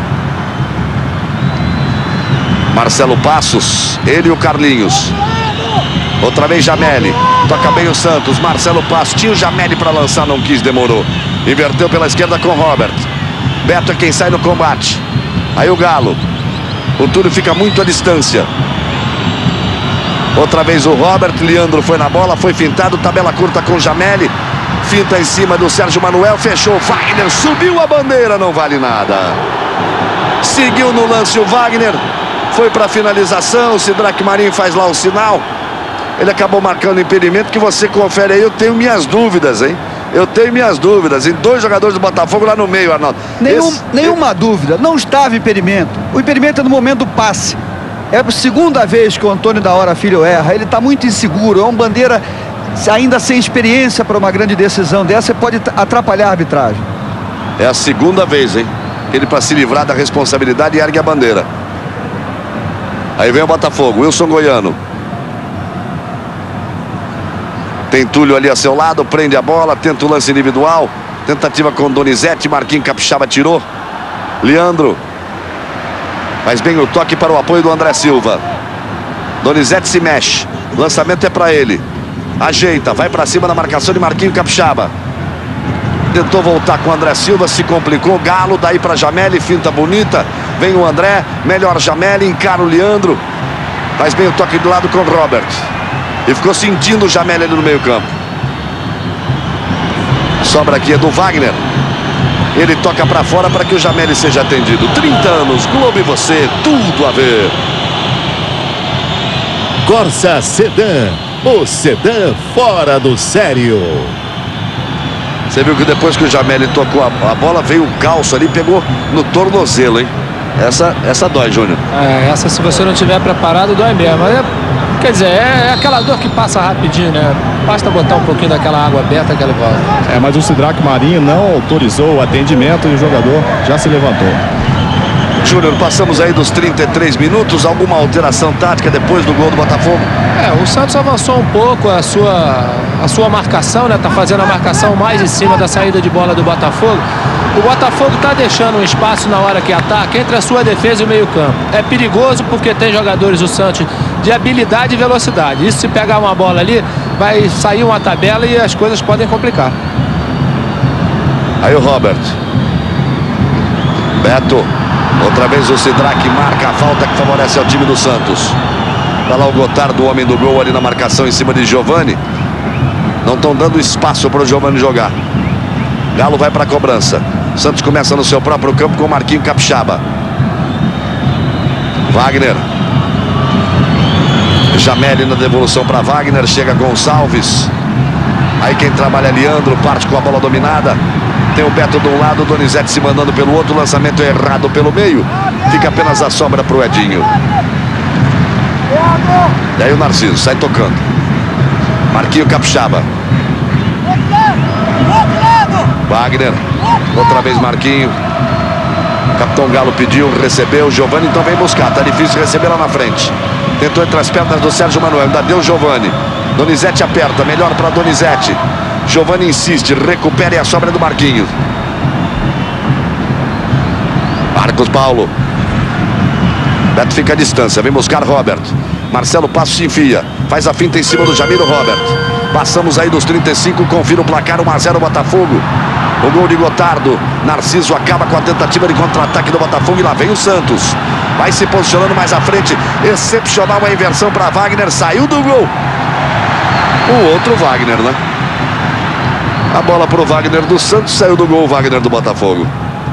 Marcelo Passos. Ele e o Carlinhos. Outra vez Jameli. Toca bem o Santos. Marcelo Passos. Tinha o Jameli para lançar. Não quis, demorou. Inverteu pela esquerda com Robert. Beto é quem sai no combate. Aí o Galo. O Túlio fica muito à distância. Outra vez o Robert. Leandro foi na bola, foi fintado. Tabela curta com Jameli. Finta em cima do Sérgio Manuel. Fechou. Wagner subiu a bandeira. Não vale nada. Seguiu no lance o Wagner. Foi para a finalização. O Sidraque Marinho faz lá o sinal. Ele acabou marcando impedimento que você confere aí. Eu tenho minhas dúvidas, hein? Eu tenho minhas dúvidas. Em dois jogadores do Botafogo lá no meio, Arnaldo. Nenhum, Esse... Nenhuma dúvida. Não estava impedimento. O impedimento é no momento do passe. É a segunda vez que o Antônio da Hora Filho erra. Ele está muito inseguro. É um Bandeira ainda sem experiência para uma grande decisão dessa. Pode atrapalhar a arbitragem. É a segunda vez, hein? Ele, para se livrar da responsabilidade, ergue a bandeira. Aí vem o Botafogo. Wilson Goiano. Tem Túlio ali a seu lado, prende a bola, tenta o lance individual. Tentativa com Donizete, Marquinhos Capixaba tirou. Leandro. Faz bem o toque para o apoio do André Silva. Donizete se mexe. Lançamento é para ele. Ajeita, vai pra cima na marcação de Marquinho Capixaba. Tentou voltar com o André Silva, se complicou. Galo, daí pra Jameli, finta bonita. Vem o André, melhor Jameli, encara o Leandro. Faz bem o toque do lado com o Robert. E ficou sentindo o Jameli ali no meio campo. Sobra aqui é do Wagner. Ele toca pra fora para que o Jameli seja atendido. trinta anos, Globo e você, tudo a ver. Corsa Sedan, o sedã fora do sério. Você viu que depois que o Jameli tocou a, a bola, veio o calço ali, pegou no tornozelo, hein? Essa, essa dói, Júnior. É, essa se você não tiver preparado, dói mesmo. É, quer dizer, é, é aquela dor que passa rapidinho, né? Basta botar um pouquinho daquela água aberta que ela volta. É, mas o Sidraque Marinho não autorizou o atendimento e o jogador já se levantou. Júnior, passamos aí dos trinta e três minutos. Alguma alteração tática depois do gol do Botafogo? É, o Santos avançou um pouco a sua, a sua marcação, né? Tá fazendo a marcação mais em cima da saída de bola do Botafogo. O Botafogo tá deixando um espaço na hora que ataca entre a sua defesa e o meio campo. É perigoso porque tem jogadores do Santos de habilidade e velocidade. Isso, se pegar uma bola ali, vai sair uma tabela e as coisas podem complicar. Aí o Robert. Beto. Outra vez o Sidraque marca a falta que favorece ao time do Santos. Tá lá o Gotardo, o homem do gol, ali na marcação em cima de Giovani. Não estão dando espaço para o Giovani jogar. Galo vai para a cobrança. Santos começa no seu próprio campo com o Marquinho Capixaba. Wagner. Jameli na devolução para Wagner. Chega Gonçalves. Aí quem trabalha é Leandro, parte com a bola dominada. Tem o Beto de um lado, o Donizete se mandando pelo outro. Lançamento errado pelo meio. Fica apenas a sobra para o Edinho. E aí o Narciso sai tocando. Marquinho Capixaba. Wagner. Outra vez Marquinho. Capitão Galo pediu, recebeu. Giovani então vem buscar. Tá difícil receber lá na frente. Tentou entre as pernas do Sérgio Manuel. Ainda deu Giovani. Donizete aperta. Melhor para Donizete. Giovani insiste, recupera e a sobra do Marquinhos. Marcos Paulo. Beto fica à distância, vem buscar Robert. Marcelo Passos se enfia, faz a finta em cima do Jamiro Robert. Passamos aí dos trinta e cinco, confira o placar, um a zero Botafogo. O gol de Gotardo. Narciso acaba com a tentativa de contra-ataque do Botafogo e lá vem o Santos. Vai se posicionando mais à frente. Excepcional a inversão para Wagner, saiu do gol. O outro Wagner, né? A bola para o Wagner do Santos, saiu do gol o Wagner do Botafogo.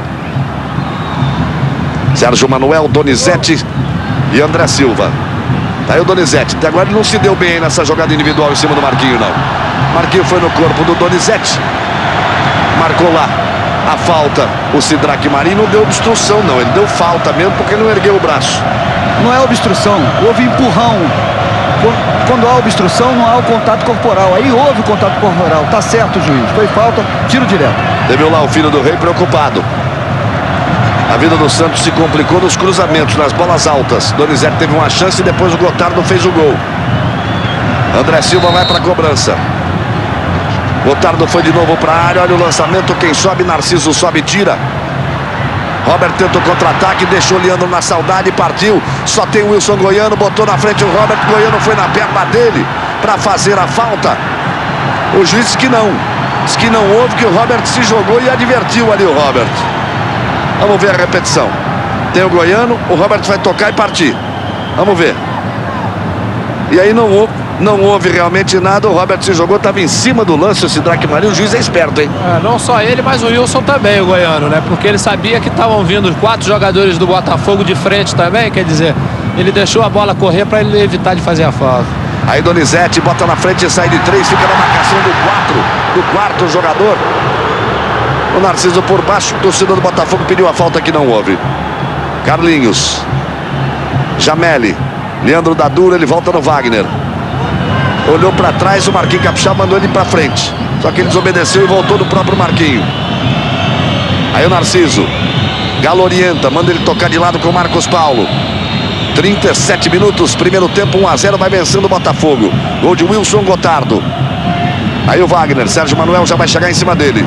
Sérgio Manuel, Donizete e André Silva. Tá aí o Donizete. Até agora ele não se deu bem nessa jogada individual em cima do Marquinho, não. Marquinho foi no corpo do Donizete. Marcou lá a falta. O Sidraque Marinho não deu obstrução, não. Ele deu falta mesmo porque não ergueu o braço. Não é obstrução, houve empurrão. Quando há obstrução, não há o contato corporal. Aí houve o contato corporal. Tá certo, juiz. Foi falta, tiro direto. Teve lá o filho do rei preocupado. A vida do Santos se complicou nos cruzamentos, nas bolas altas. Donizete teve uma chance e depois o Gotardo fez o gol. André Silva vai para a cobrança. Gotardo foi de novo para a área. Olha o lançamento. Quem sobe, Narciso sobe e tira. Robert tenta o contra-ataque, deixou o Leandro na saudade e partiu. Só tem o Wilson Goiano, botou na frente o Robert. Goiano foi na perna dele para fazer a falta. O juiz disse que não. Disse que não houve, que o Robert se jogou e advertiu ali o Robert. Vamos ver a repetição. Tem o Goiano, o Robert vai tocar e partir. Vamos ver. E aí não houve, não houve realmente nada. O Robert se jogou, estava em cima do lance. O Sidraque Marinho, o juiz é esperto, hein? É, não só ele, mas o Wilson também, o Goiano, né? Porque ele sabia que estavam vindo quatro jogadores do Botafogo de frente também. Quer dizer, ele deixou a bola correr para ele evitar de fazer a falta. Aí Donizete bota na frente e sai de três. Fica na marcação do quatro, do quarto jogador. O Narciso por baixo, o torcedor do Botafogo pediu a falta que não houve. Carlinhos. Jameli. Leandro da Dura, ele volta no Wagner. Olhou para trás, o Marquinho Capixaba mandou ele para frente. Só que ele desobedeceu e voltou no próprio Marquinho. Aí o Narciso. Galo orienta, manda ele tocar de lado com o Marcos Paulo. trinta e sete minutos, primeiro tempo, um a zero, vai vencendo o Botafogo. Gol de Wilson Gotardo. Aí o Wagner, Sérgio Manuel já vai chegar em cima dele.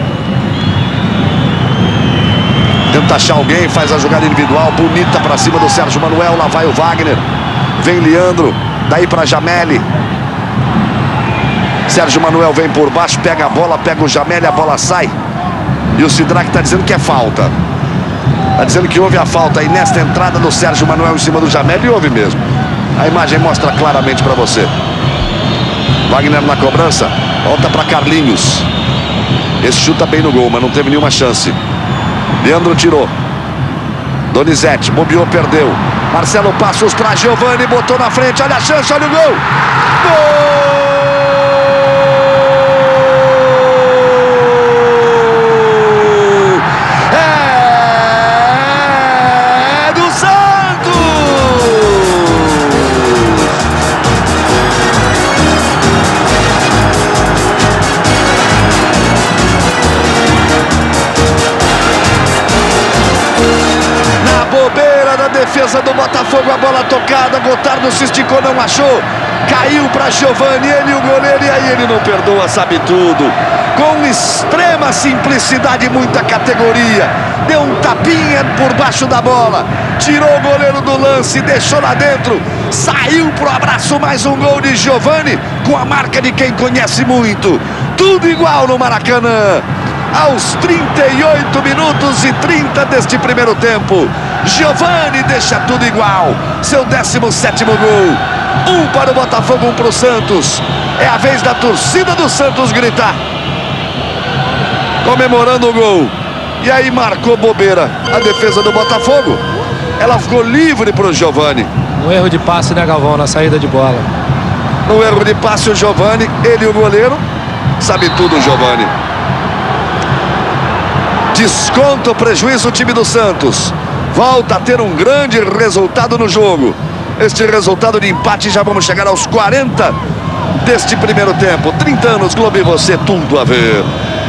Tenta achar alguém, faz a jogada individual bonita para cima do Sérgio Manuel. Lá vai o Wagner. Vem Leandro. Daí para Jameli. Sérgio Manuel vem por baixo, pega a bola, pega o Jamel, a bola sai. E o Sidraque está dizendo que é falta. Está dizendo que houve a falta aí nesta entrada do Sérgio Manuel em cima do Jamel, e houve mesmo. A imagem mostra claramente para você. Wagner na cobrança, volta para Carlinhos. Esse chuta bem no gol, mas não teve nenhuma chance. Leandro tirou. Donizete, bobeou, perdeu. Marcelo Passos para Giovani, botou na frente, olha a chance, olha o gol. Gol! Defesa do Botafogo, a bola tocada, Gotardo se esticou, não achou, caiu para Giovani, ele o goleiro, e aí ele não perdoa, sabe tudo, com extrema simplicidade e muita categoria, deu um tapinha por baixo da bola, tirou o goleiro do lance, deixou lá dentro, saiu pro abraço, mais um gol de Giovani, com a marca de quem conhece muito, tudo igual no Maracanã. Aos trinta e oito minutos e trinta deste primeiro tempo, Giovani deixa tudo igual. Seu décimo sétimo gol. Um para o Botafogo, um para o Santos. É a vez da torcida do Santos gritar, comemorando o gol. E aí marcou bobeira a defesa do Botafogo. Ela ficou livre para o Giovani. Um erro de passe, né, Galvão, na saída de bola. No erro de passe, o Giovani, ele e o goleiro, sabe tudo, Giovani. Desconta o prejuízo o time do Santos. Volta a ter um grande resultado no jogo. Este resultado de empate, já vamos chegar aos quarenta deste primeiro tempo. trinta anos, Globo e você, tudo a ver.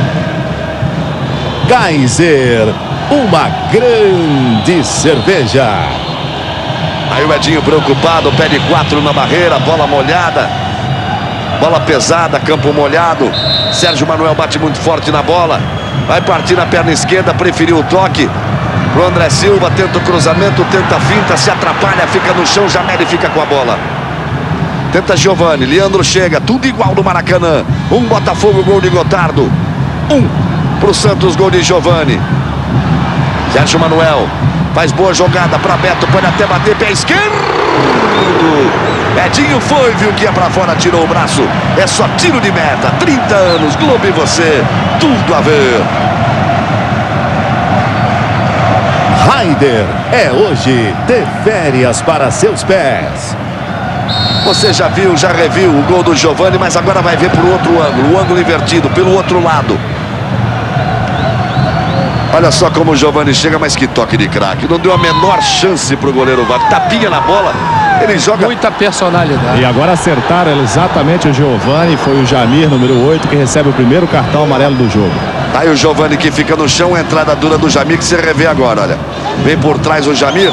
Kaiser, uma grande cerveja. Aí o Edinho preocupado, pede quatro na barreira, bola molhada. Bola pesada, campo molhado. Sérgio Manuel bate muito forte na bola. Vai partir na perna esquerda, preferiu o toque pro André Silva, tenta o cruzamento, tenta a finta, se atrapalha, fica no chão, Jamel fica com a bola. Tenta Giovani, Leandro chega, tudo igual no Maracanã. Um Botafogo, gol de Gotardo. Um pro Santos, gol de Giovani. Sérgio Manuel faz boa jogada para Beto, pode até bater, pé esquerdo. Edinho foi, viu que ia pra fora, tirou o braço. É só tiro de meta. trinta anos, Globo e você, tudo a ver. Raider é hoje de férias para seus pés. Você já viu, já reviu o gol do Giovani, mas agora vai ver por outro ângulo, o ângulo invertido, pelo outro lado. Olha só como o Giovani chega, mas que toque de craque. Não deu a menor chance pro goleiro Wagner. Tapinha na bola, ele joga... Muita personalidade. E agora acertaram exatamente o Giovani. Foi o Jamir, número oito, que recebe o primeiro cartão amarelo do jogo. Aí o Giovani que fica no chão, a entrada dura do Jamir, que você revê agora, olha. Vem por trás o Jamir.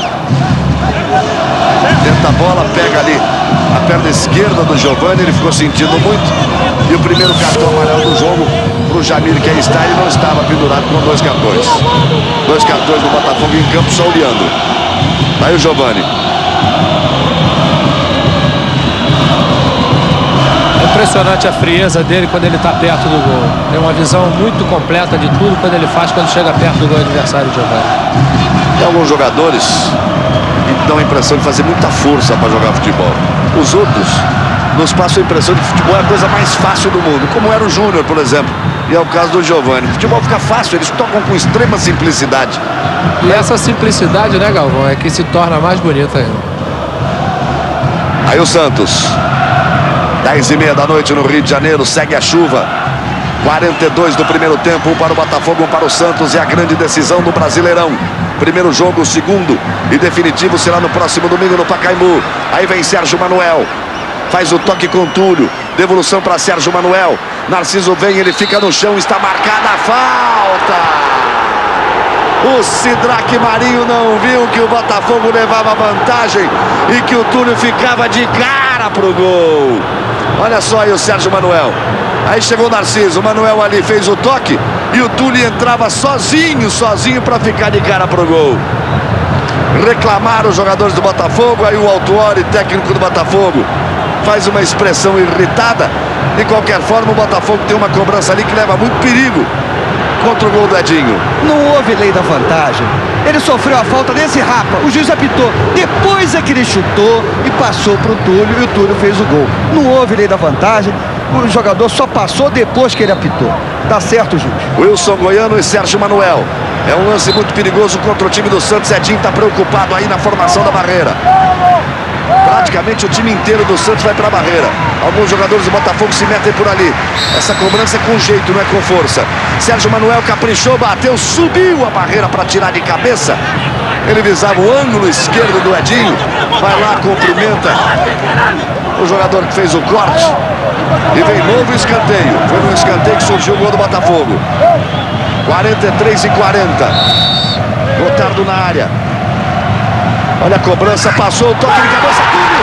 Tenta a bola, pega ali a perna esquerda do Giovani, ele ficou sentindo muito. E o primeiro cartão amarelo do jogo pro Jamir, que aí está, ele não estava pendurado com dois cartões. Dois cartões do Botafogo em campo, só o Leandro. Aí o Giovani. É impressionante a frieza dele quando ele está perto do gol. Tem uma visão muito completa de tudo quando ele faz quando chega perto do gol adversário de Giovani. Tem alguns jogadores que dão a impressão de fazer muita força para jogar futebol. Os outros nos passam a impressão de que futebol é a coisa mais fácil do mundo, como era o Júnior, por exemplo, e é o caso do Giovani. O futebol fica fácil, eles tocam com extrema simplicidade. E essa simplicidade, né, Galvão, é que se torna mais bonita ainda. Aí o Santos, dez e meia da noite no Rio de Janeiro, segue a chuva. quarenta e dois do primeiro tempo, um para o Botafogo, um para o Santos, e a grande decisão do Brasileirão. Primeiro jogo, o segundo e definitivo será no próximo domingo no Pacaembu. Aí vem Sérgio Manuel, faz o toque com Túlio, devolução para Sérgio Manuel. Narciso vem, ele fica no chão, está marcada a falta. O Sidraque Marinho não viu que o Botafogo levava vantagem e que o Túlio ficava de cara pro gol. Olha só aí o Sérgio Manuel. Aí chegou o Narciso, o Manuel ali fez o toque e o Túlio entrava sozinho, sozinho para ficar de cara pro gol. Reclamaram os jogadores do Botafogo, aí o Autuori, técnico do Botafogo, faz uma expressão irritada De qualquer forma, o Botafogo tem uma cobrança ali que leva muito perigo contra o gol do Edinho. Não houve lei da vantagem. Ele sofreu a falta desse rapa. O juiz apitou. Depois é que ele chutou e passou para o Túlio e o Túlio fez o gol. Não houve lei da vantagem. O jogador só passou depois que ele apitou. Tá certo, juiz. Wilson Goiano e Sérgio Manuel. É um lance muito perigoso contra o time do Santos. Edinho está preocupado aí na formação da barreira. Praticamente o time inteiro do Santos vai para a barreira. Alguns jogadores do Botafogo se metem por ali. Essa cobrança é com jeito, não é com força. Sérgio Manuel caprichou, bateu, subiu a barreira para tirar de cabeça. Ele visava o ângulo esquerdo do Edinho. Vai lá, cumprimenta o jogador que fez o corte. E vem novo escanteio. Foi no escanteio que surgiu o gol do Botafogo. quarenta e três e quarenta. Gotardo na área. Olha a cobrança, passou o toque de cabeça, Túlio.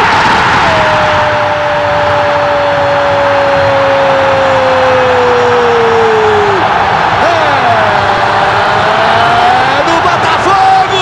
É do Botafogo!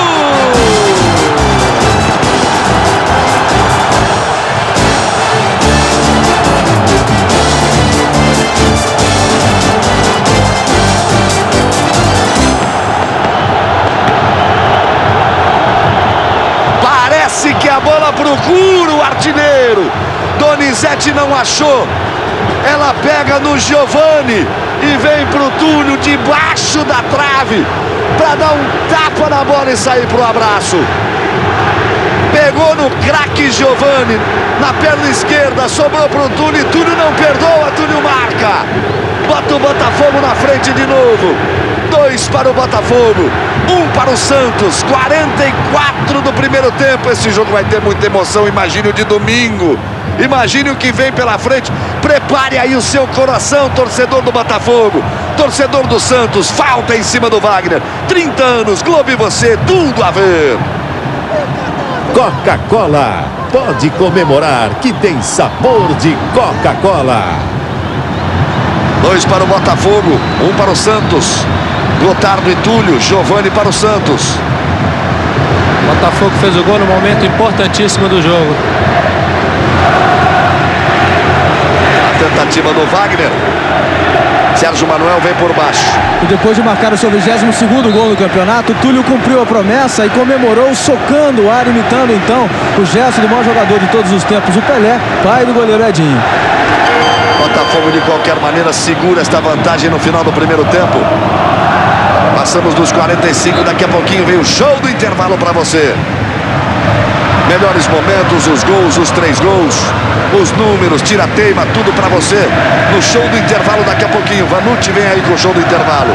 Que a bola procura o artilheiro. Donizete não achou. Ela pega no Giovani e vem pro Túlio debaixo da trave para dar um tapa na bola e sair pro abraço. Pegou no craque Giovani na perna esquerda, sobrou pro Túlio e Túlio não perdoa, Túlio marca. Bota o Botafogo na frente de novo. Dois para o Botafogo, um para o Santos. Quarenta e quatro do primeiro tempo. Esse jogo vai ter muita emoção. Imagine o de domingo. Imagine o que vem pela frente. Prepare aí o seu coração, torcedor do Botafogo, torcedor do Santos. Falta em cima do Wagner. trinta anos, Globo e você, tudo a ver. Coca-Cola. Pode comemorar que tem sabor de Coca-Cola. Dois para o Botafogo, um para o Santos. Gotardo e Túlio, Giovani para o Santos. Botafogo fez o gol no momento importantíssimo do jogo. A tentativa do Wagner. Sérgio Manuel vem por baixo. E depois de marcar o seu vigésimo segundo gol no campeonato, Túlio cumpriu a promessa e comemorou socando o ar, imitando então o gesto do maior jogador de todos os tempos, o Pelé, pai do goleiro Edinho. Botafogo de qualquer maneira segura esta vantagem no final do primeiro tempo. Passamos dos quarenta e cinco, daqui a pouquinho vem o show do intervalo para você. Melhores momentos, os gols, os três gols, os números, tira-teima, tudo para você no show do intervalo daqui a pouquinho. Vanucci vem aí com o show do intervalo.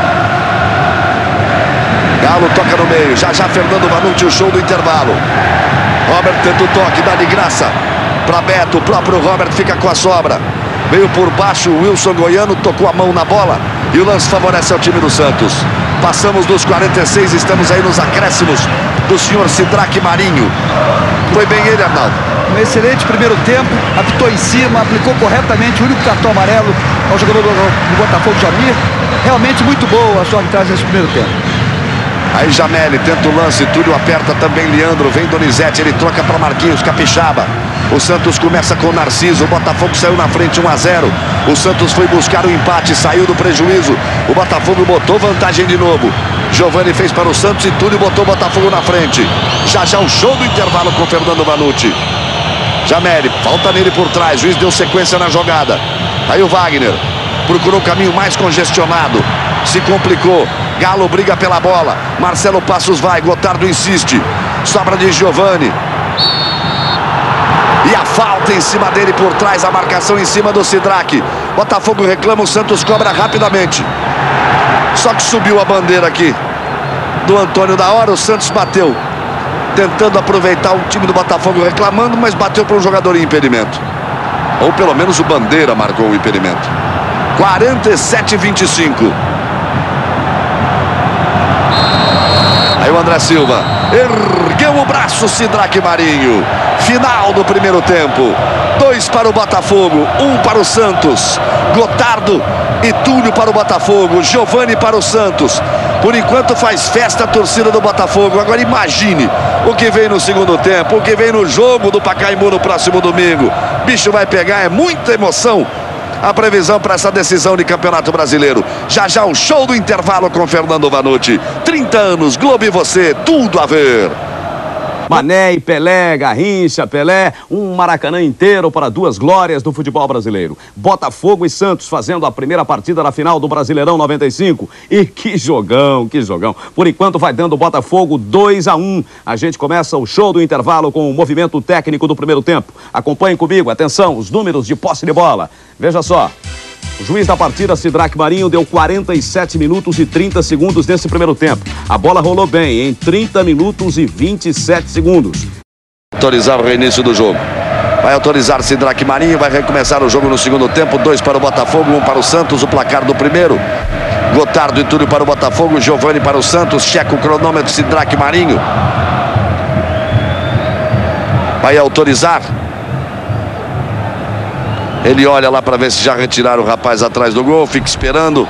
Galo toca no meio, já já Fernando Vanucci, o show do intervalo. Robert tenta o toque, dá de graça para Beto, o próprio Robert fica com a sobra. Veio por baixo o Wilson Goiano, tocou a mão na bola e o lance favorece ao time do Santos. Passamos dos quarenta e seis, estamos aí nos acréscimos do senhor Sidraque Marinho. Foi bem ele, Arnaldo. Um excelente primeiro tempo, apitou em cima, aplicou corretamente o único cartão amarelo ao jogador do, do Botafogo, Jamir. Realmente muito boa a sua arbitragem nesse primeiro tempo. Aí Jameli tenta o lance, Túlio aperta também Leandro, vem Donizete, ele troca para Marquinhos, Capixaba. O Santos começa com o Narciso, o Botafogo saiu na frente um a zero. O Santos foi buscar o empate, saiu do prejuízo. O Botafogo botou vantagem de novo. Giovani fez para o Santos e Túlio botou o Botafogo na frente. Já já o show do intervalo com Fernando Vanucci. Jameli, falta nele por trás, o juiz deu sequência na jogada. Aí o Wagner procurou o caminho mais congestionado, se complicou. Galo briga pela bola, Marcelo Passos vai, Gotardo insiste, sobra de Giovani. E a falta em cima dele por trás, a marcação em cima do Sidraque. Botafogo reclama, o Santos cobra rapidamente. Só que subiu a bandeira aqui do Antônio da hora, o Santos bateu. Tentando aproveitar o time do Botafogo reclamando, mas bateu para um jogador em impedimento. Ou pelo menos o Bandeira marcou o impedimento. quarenta e sete a vinte e cinco. Aí o André Silva ergueu o braço, Sidraque Marinho. Final do primeiro tempo. Dois para o Botafogo, um para o Santos. Gotardo e Túlio para o Botafogo, Giovani para o Santos. Por enquanto faz festa a torcida do Botafogo. Agora imagine o que vem no segundo tempo, o que vem no jogo do Pacaembu no próximo domingo. Bicho vai pegar, é muita emoção. a previsão para essa decisão de Campeonato Brasileiro. Já já o show do intervalo com Fernando Vanucci. trinta anos, Globo e você, tudo a ver. Mané e Pelé, Garrincha, Pelé, um Maracanã inteiro para duas glórias do futebol brasileiro. Botafogo e Santos fazendo a primeira partida da final do Brasileirão noventa e cinco. E que jogão, que jogão. Por enquanto vai dando o Botafogo dois a um. A gente começa o show do intervalo com o movimento técnico do primeiro tempo. Acompanhem comigo, atenção, os números de posse de bola. Veja só. O juiz da partida, Sidraque Marinho, deu quarenta e sete minutos e trinta segundos nesse primeiro tempo. A bola rolou bem, em trinta minutos e vinte e sete segundos. Autorizar o reinício do jogo. Vai autorizar Sidraque Marinho, vai recomeçar o jogo no segundo tempo. Dois para o Botafogo, um para o Santos, o placar do primeiro. Gotardo e Túlio para o Botafogo, Giovani para o Santos. Checa o cronômetro, Sidraque Marinho. Vai autorizar. Ele olha lá para ver se já retiraram o rapaz atrás do gol. Fica esperando.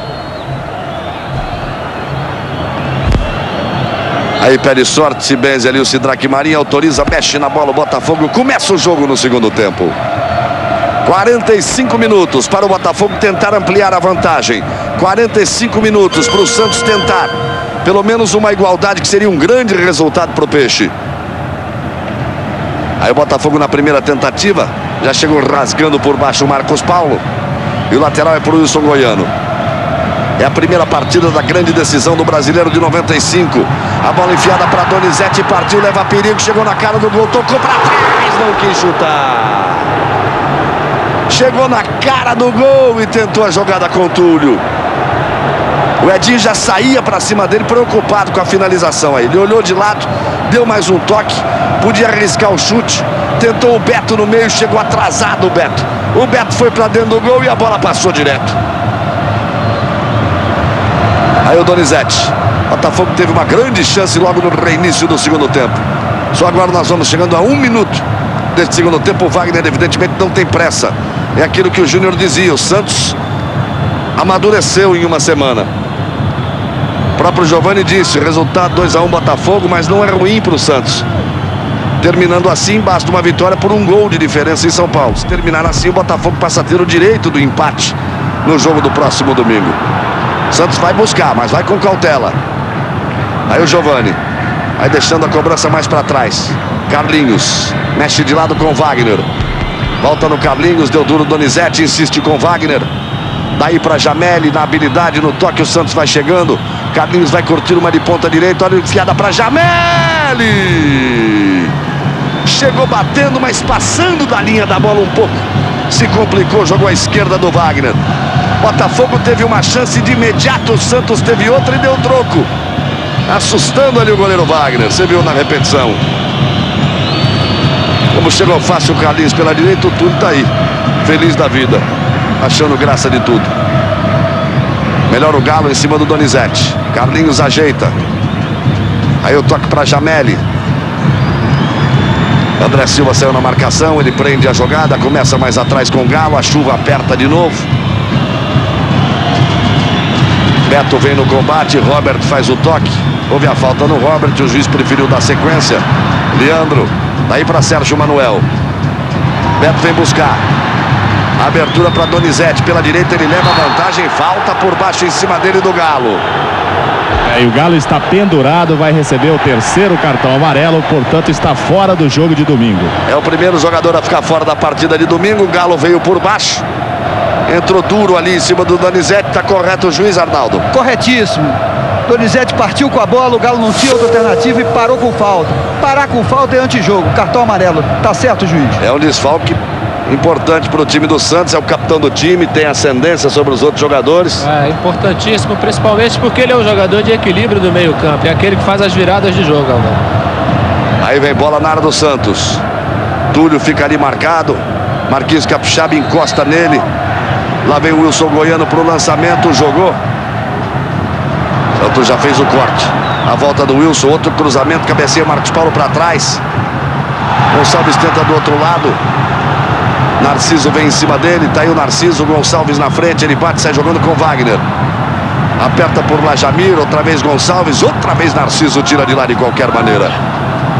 Aí pede sorte, se benze ali o Sidraque Marinho. Autoriza, mexe na bola o Botafogo. Começa o jogo no segundo tempo. quarenta e cinco minutos para o Botafogo tentar ampliar a vantagem. quarenta e cinco minutos para o Santos tentar pelo menos uma igualdade, que seria um grande resultado para o Peixe. Aí o Botafogo na primeira tentativa já chegou rasgando por baixo o Marcos Paulo. E o lateral é para o Wilson Goiano. É a primeira partida da grande decisão do Brasileiro de noventa e cinco. A bola enfiada para Donizete, partiu, leva perigo, chegou na cara do gol, tocou para trás, não quis chutar. Chegou na cara do gol e tentou a jogada com o Túlio. O Edinho já saía para cima dele, preocupado com a finalização aí. Ele olhou de lado, deu mais um toque, podia arriscar o chute. Tentou o Beto no meio, chegou atrasado o Beto. O Beto foi para dentro do gol e a bola passou direto. Aí o Donizete. Botafogo teve uma grande chance logo no reinício do segundo tempo. Só agora nós vamos chegando a um minuto desse segundo tempo. O Wagner evidentemente não tem pressa. É aquilo que o Júnior dizia. O Santos amadureceu em uma semana. O próprio Giovani disse, resultado dois a um Botafogo, mas não é ruim para o Santos. Terminando assim, basta uma vitória por um gol de diferença em São Paulo. Se terminar assim, o Botafogo passa a ter o direito do empate no jogo do próximo domingo. Santos vai buscar, mas vai com cautela. Aí o Giovani. Vai deixando a cobrança mais para trás. Carlinhos. Mexe de lado com o Wagner. Volta no Carlinhos, deu duro Donizete, insiste com o Wagner. Daí para Jameli, na habilidade, no toque o Santos vai chegando. Carlinhos vai curtir uma de ponta direita. Olha a enfiada para Jameli. Chegou batendo, mas passando da linha da bola um pouco. Se complicou, jogou à esquerda do Wagner. Botafogo teve uma chance de imediato, o Santos teve outra e deu troco. Assustando ali o goleiro Wagner, você viu na repetição. Como chegou fácil o Carlinhos pela direita, o Túlio tá aí, feliz da vida, achando graça de tudo. Melhor o Galo em cima do Donizete. Carlinhos ajeita. Aí o toque para Jameli. André Silva saiu na marcação, ele prende a jogada, começa mais atrás com o Galo, a chuva aperta de novo. Beto vem no combate, Robert faz o toque. Houve a falta no Robert, o juiz preferiu dar sequência. Leandro, daí para Sérgio Manuel. Beto vem buscar. Abertura para Donizete, pela direita ele leva a vantagem, falta por baixo em cima dele do Galo. É, e o Galo está pendurado, vai receber o terceiro cartão amarelo, portanto está fora do jogo de domingo. É o primeiro jogador a ficar fora da partida de domingo. O Galo veio por baixo. Entrou duro ali em cima do Donizete. Está correto o juiz, Arnaldo? Corretíssimo. Donizete partiu com a bola, o Galo não tinha outra alternativa e parou com falta. Parar com falta é antijogo, cartão amarelo. Tá certo, juiz? É um desfalque importante para o time do Santos, é o capitão do time, tem ascendência sobre os outros jogadores. É importantíssimo, principalmente porque ele é um jogador de equilíbrio do meio campo, é aquele que faz as viradas de jogo, Aldo. Aí vem bola na área do Santos. Túlio fica ali marcado, Marquinhos Capixaba encosta nele. Lá vem o Wilson Goiano para o lançamento, jogou. Santos já fez o corte. A volta do Wilson, outro cruzamento, cabeceia Marcos Paulo para trás. Gonçalves tenta do outro lado. Narciso vem em cima dele, tá aí o Narciso, Gonçalves na frente, ele bate, sai jogando com Wagner. Aperta por Lajamir, outra vez Gonçalves, outra vez Narciso, tira de lá de qualquer maneira.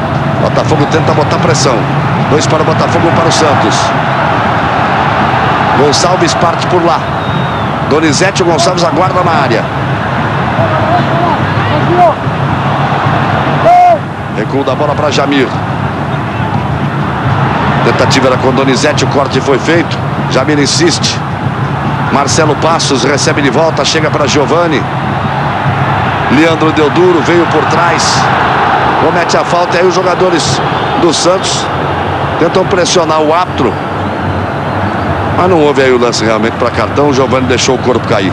Botafogo tenta botar pressão. Dois para o Botafogo, um para o Santos. Gonçalves parte por lá. Donizete, o Gonçalves aguarda na área. Recuo da bola para Jamir. Tentativa era com Donizete, o corte foi feito. Jamir insiste. Marcelo Passos recebe de volta, chega para Giovani. Leandro deu duro, veio por trás. Comete a falta e aí os jogadores do Santos tentam pressionar o árbitro. Mas não houve aí o lance realmente para cartão. O Giovani deixou o corpo cair.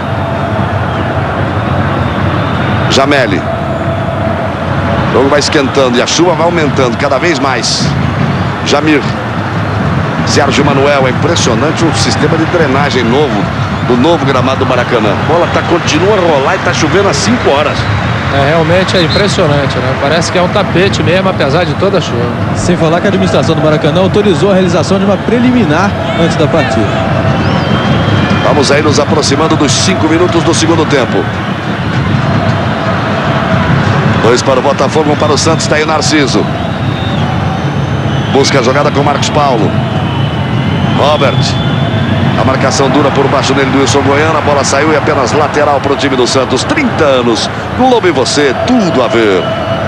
Jameli. O jogo vai esquentando e a chuva vai aumentando cada vez mais. Jamir. Sérgio Manuel. É impressionante o sistema de drenagem novo do novo gramado do Maracanã. A bola tá, continua a rolar e tá chovendo há cinco horas. É, realmente é impressionante, né? Parece que é um tapete mesmo, apesar de toda a chuva. Sem falar que a administração do Maracanã autorizou a realização de uma preliminar antes da partida. Vamos aí nos aproximando dos cinco minutos do segundo tempo. Dois para o Botafogo, um para o Santos. Está aí o Narciso. Busca a jogada com o Marcos Paulo. Robert. A marcação dura por baixo dele do Wilson Goiano. A bola saiu e apenas lateral para o time do Santos. trinta anos. Globo e você, tudo a ver.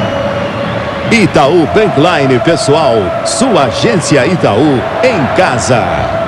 Itaú Bankline Pessoal. Sua agência Itaú em casa.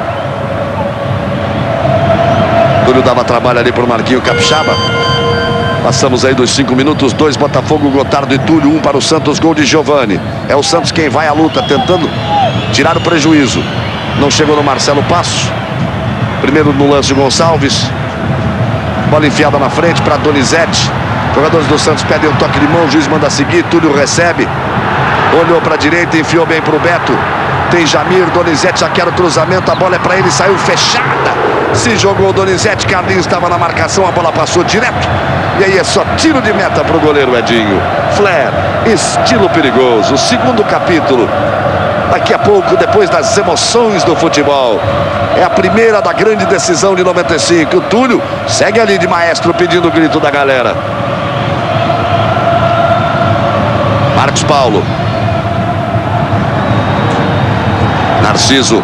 Túlio dava trabalho ali para o Marquinho Capixaba. Passamos aí dos cinco minutos. Dois Botafogo, Gotardo e Túlio. Um para o Santos, gol de Giovani. É o Santos quem vai à luta, tentando tirar o prejuízo. Não chegou no Marcelo Passos. Primeiro no lance Gonçalves. Bola enfiada na frente para Donizete. Jogadores do Santos pedem um toque de mão. O juiz manda seguir. Túlio recebe. Olhou para a direita, enfiou bem para o Beto. Tem Jamir, Donizete já quer o cruzamento. A bola é para ele, saiu fechada. Se jogou o Donizete. Carlinhos estava na marcação. A bola passou direto. E aí é só tiro de meta para o goleiro Edinho. Flair, estilo perigoso. Segundo capítulo. Daqui a pouco, depois das emoções do futebol. É a primeira da grande decisão de noventa e cinco. O Túlio segue ali de maestro pedindo o grito da galera. Marcos Paulo. Narciso.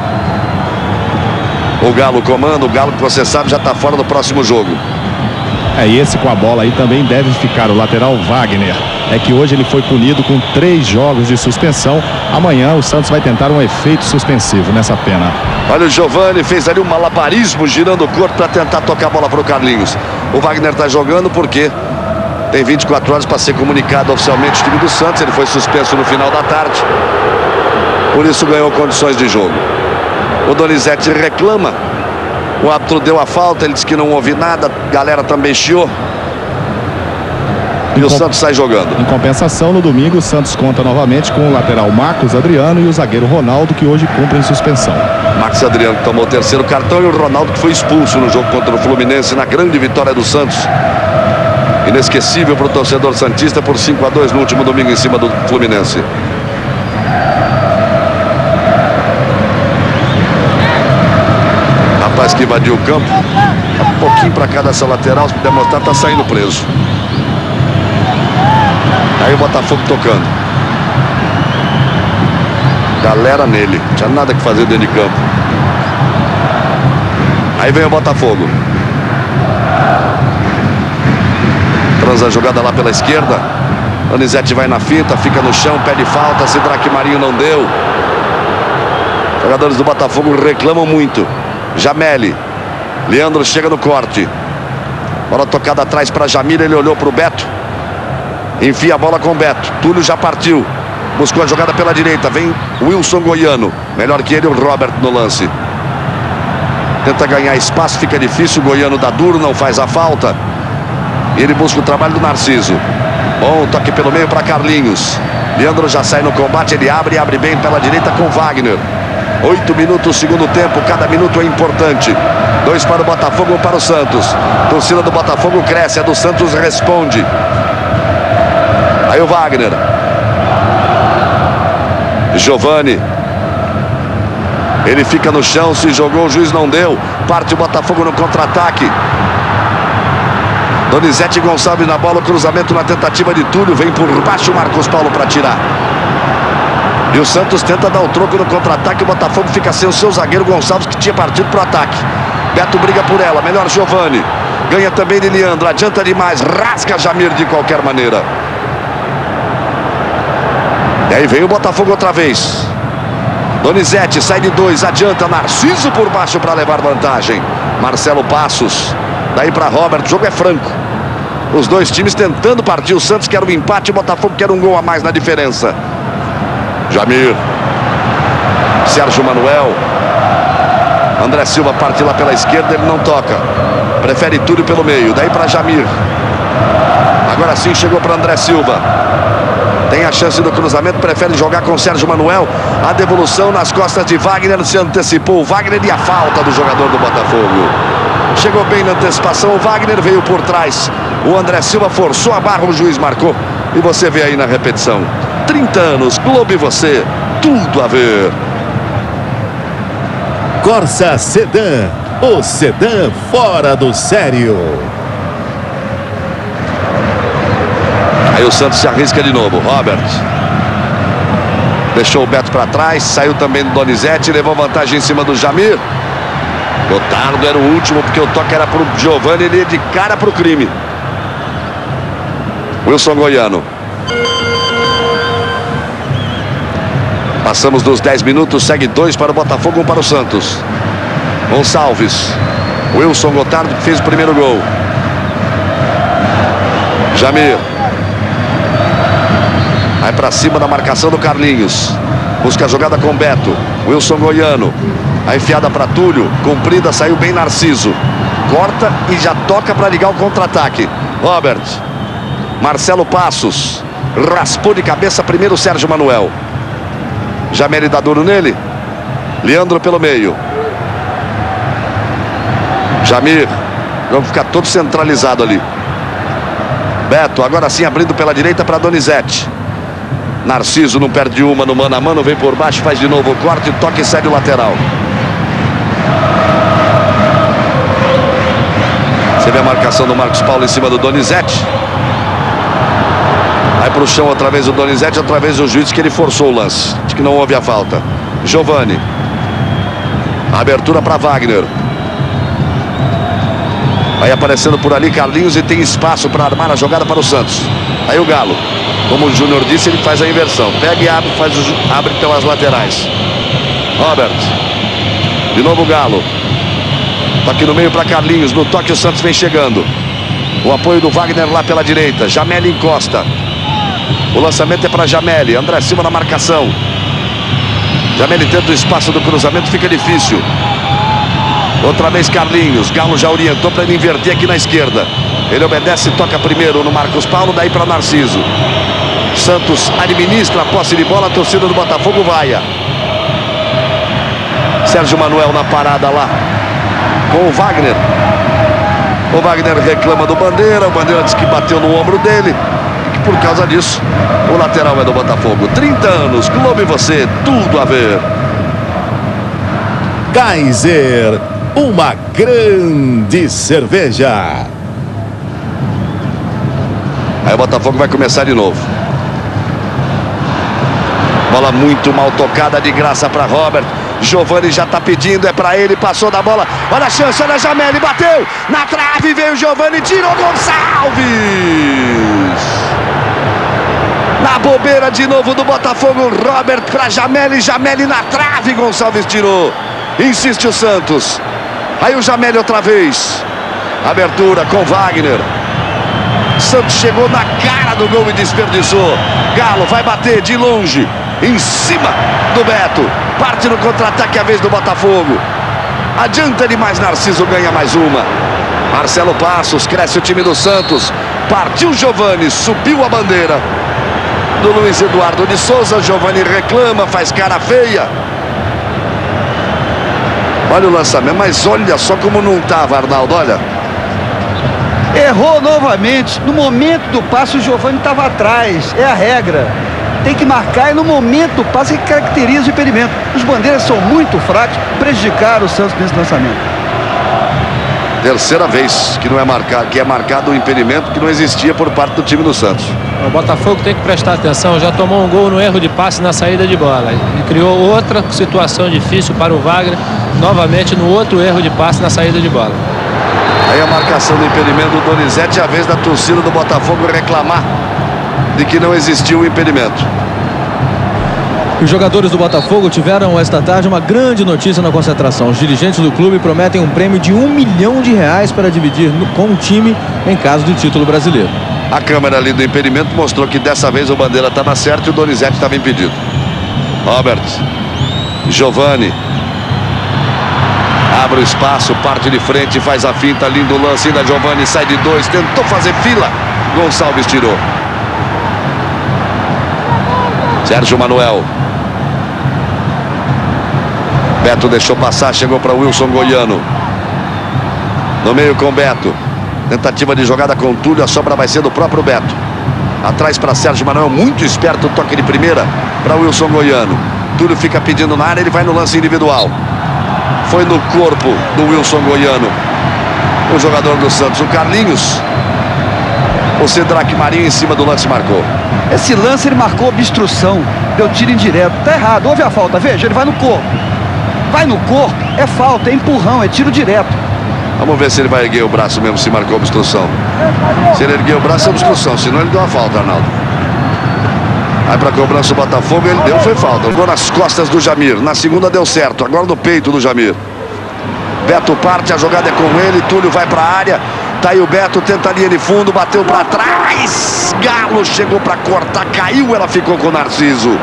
O Galo comanda. O Galo, que você sabe, já está fora do próximo jogo. É, e esse com a bola aí também deve ficar o lateral Wagner. É que hoje ele foi punido com três jogos de suspensão. Amanhã o Santos vai tentar um efeito suspensivo nessa pena. Olha o Giovani, fez ali um malabarismo girando o corpo para tentar tocar a bola para o Carlinhos. O Wagner está jogando porque tem vinte e quatro horas para ser comunicado oficialmente o time do Santos. Ele foi suspenso no final da tarde. Por isso ganhou condições de jogo. O Donizete reclama. O árbitro deu a falta, ele disse que não houve nada. A galera também chiou. E o Santos sai jogando. Em compensação, no domingo, o Santos conta novamente com o lateral Marcos Adriano e o zagueiro Ronaldo, que hoje cumprem suspensão. Marcos Adriano que tomou o terceiro cartão e o Ronaldo que foi expulso no jogo contra o Fluminense na grande vitória do Santos. Inesquecível para o torcedor santista por cinco a dois no último domingo em cima do Fluminense. Rapaz que invadiu o campo. Um pouquinho para cá dessa lateral, se demonstrar, está saindo preso. Aí o Botafogo tocando. Galera nele. Não tinha nada que fazer dentro de campo. Aí vem o Botafogo. Transa a jogada lá pela esquerda. Donizete vai na finta, fica no chão, pede falta. Sidraque Marinho não deu. Jogadores do Botafogo reclamam muito. Jameli. Leandro chega no corte. Bola tocada atrás para Jamir. Ele olhou para o Beto. Enfia a bola com o Beto. Túlio já partiu. Buscou a jogada pela direita. Vem Wilson Goiano. Melhor que ele o Robert no lance. Tenta ganhar espaço. Fica difícil. O Goiano dá duro. Não faz a falta. E ele busca o trabalho do Narciso. Bom toque pelo meio para Carlinhos. Leandro já sai no combate. Ele abre e abre bem pela direita com Wagner. Oito minutos, segundo tempo. Cada minuto é importante. Dois para o Botafogo, um para o Santos. Torcida do Botafogo cresce. A do Santos responde. Aí o Wagner. Giovani. Ele fica no chão, se jogou, o juiz não deu. Parte o Botafogo no contra-ataque. Donizete Gonçalves na bola, cruzamento na tentativa de Túlio. Vem por baixo o Marcos Paulo para tirar. E o Santos tenta dar o troco no contra-ataque. O Botafogo fica sem o seu zagueiro Gonçalves, que tinha partido para o ataque. Beto briga por ela, melhor Giovani. Ganha também de Leandro, adianta demais, rasga Jamir de qualquer maneira. E aí vem o Botafogo outra vez. Donizete sai de dois, adianta, Narciso por baixo para levar vantagem. Marcelo Passos, daí para Robert, o jogo é franco. Os dois times tentando partir, o Santos quer um empate, o Botafogo quer um gol a mais na diferença. Jamir, Sérgio Manuel, André Silva parte lá pela esquerda, ele não toca. Prefere Túlio pelo meio, daí para Jamir. Agora sim chegou para André Silva. Tem a chance do cruzamento, prefere jogar com Sérgio Manuel. A devolução nas costas de Wagner, se antecipou. Wagner e a falta do jogador do Botafogo. Chegou bem na antecipação, o Wagner veio por trás. O André Silva forçou a barra, o juiz marcou. E você vê aí na repetição. trinta anos, Globo e você, tudo a ver. Corsa Sedan, o sedã fora do sério. Aí o Santos se arrisca de novo, Robert. Deixou o Beto para trás, saiu também do Donizete, levou vantagem em cima do Jamir. Gotardo era o último, porque o toque era pro Giovani, ele ia de cara pro crime. Wilson Goiano. Passamos dos dez minutos, segue dois para o Botafogo, um para o Santos. Gonçalves. Wilson Gotardo que fez o primeiro gol. Jamir. Vai para cima da marcação do Carlinhos. Busca a jogada com Beto. Wilson Goiano. A enfiada para Túlio. Cumprida, saiu bem Narciso. Corta e já toca para ligar o contra-ataque. Robert. Marcelo Passos. Raspou de cabeça primeiro o Sérgio Manuel. Jamel dá duro nele. Leandro pelo meio. Jamir. Vamos ficar todo centralizado ali. Beto agora sim abrindo pela direita para Donizete. Narciso não perde uma no mano a mano, vem por baixo, faz de novo o corte, toca e segue o lateral. Você vê a marcação do Marcos Paulo em cima do Donizete. Vai para o chão outra vez o Donizete, outra vez o juiz que ele forçou o lance. Acho que não houve a falta. Giovani. Abertura para Wagner. Vai aparecendo por ali Carlinhos e tem espaço para armar a jogada para o Santos. Aí o Galo. Como o Júnior disse, ele faz a inversão. Pega e abre, faz o, abre pelas laterais. Robert. De novo o Galo. Toque no meio para Carlinhos. No toque o Santos vem chegando. O apoio do Wagner lá pela direita. Jamel encosta. O lançamento é para Jamel. André Silva na marcação. Jamel tenta o espaço do cruzamento, fica difícil. Outra vez Carlinhos. Galo já orientou para ele inverter aqui na esquerda. Ele obedece e toca primeiro no Marcos Paulo, daí para Narciso. Santos administra a posse de bola, a torcida do Botafogo vaia. Sérgio Manuel na parada lá com o Wagner. O Wagner reclama do Bandeira, o Bandeira diz que bateu no ombro dele. E que por causa disso, o lateral é do Botafogo. trinta anos, Globo e você, tudo a ver. Kaiser, uma grande cerveja. Aí o Botafogo vai começar de novo. Bola muito mal tocada, de graça para Robert. Giovani já está pedindo, é para ele, passou da bola. Olha a chance, olha a Jamel, bateu. Na trave veio Giovani, tirou Gonçalves. Na bobeira de novo do Botafogo, Robert para Jamel, Jamel na trave, Gonçalves tirou. Insiste o Santos. Aí o Jamel outra vez. Abertura com Wagner. Santos chegou na cara do gol e desperdiçou. Galo vai bater de longe, em cima do Beto. Parte no contra-ataque, a vez do Botafogo. Adianta demais, Narciso ganha mais uma. Marcelo Passos, cresce o time do Santos. Partiu Giovani, subiu a bandeira do Luiz Eduardo de Souza. Giovani reclama, faz cara feia. Olha o lançamento, mas olha só como não estava, Arnaldo, olha. Errou novamente. No momento do passe, o Giovani estava atrás. É a regra. Tem que marcar e no momento do passe que caracteriza o impedimento. Os bandeiras são muito fracos, prejudicaram o Santos nesse lançamento. Terceira vez que não é marcado, que é marcado o impedimento que não existia por parte do time do Santos. O Botafogo tem que prestar atenção, já tomou um gol no erro de passe na saída de bola. E criou outra situação difícil para o Wagner, novamente no outro erro de passe na saída de bola. Aí a marcação do impedimento do Donizete, a vez da torcida do Botafogo reclamar de que não existiu o impedimento. Os jogadores do Botafogo tiveram esta tarde uma grande notícia na concentração. Os dirigentes do clube prometem um prêmio de um milhão de reais para dividir no, com o time em caso do título brasileiro. A câmera ali do impedimento mostrou que dessa vez o Bandeira estava certo e o Donizete estava impedido. Robert, Giovani, abre o espaço, parte de frente, faz a finta, lindo lance da Giovani, sai de dois, tentou fazer fila, Gonçalves tirou. Sérgio Manuel. Beto deixou passar, chegou para Wilson Goiano. No meio com Beto. Tentativa de jogada com Túlio, a sobra vai ser do próprio Beto. Atrás para Sérgio Manuel, muito esperto o toque de primeira para Wilson Goiano. Túlio fica pedindo na área, ele vai no lance individual. Foi no corpo do Wilson Goiano, o jogador do Santos, o Carlinhos. O Sidraque Marinho em cima do lance marcou. Esse lance ele marcou obstrução, deu tiro indireto. Tá errado, houve a falta, veja, ele vai no corpo. Vai no corpo, é falta, é empurrão, é tiro direto. Vamos ver se ele vai erguer o braço mesmo, se marcou obstrução. Se ele erguer o braço é obstrução, senão ele deu uma falta, Arnaldo. Aí para cobrança o Botafogo, ele deu, foi falta. Ficou nas costas do Jamir, na segunda deu certo, agora no peito do Jamir. Beto parte, a jogada é com ele, Túlio vai para a área. Tá aí o Beto, tenta a linha de fundo, bateu para trás. Galo chegou para cortar, caiu, ela ficou com o Narciso.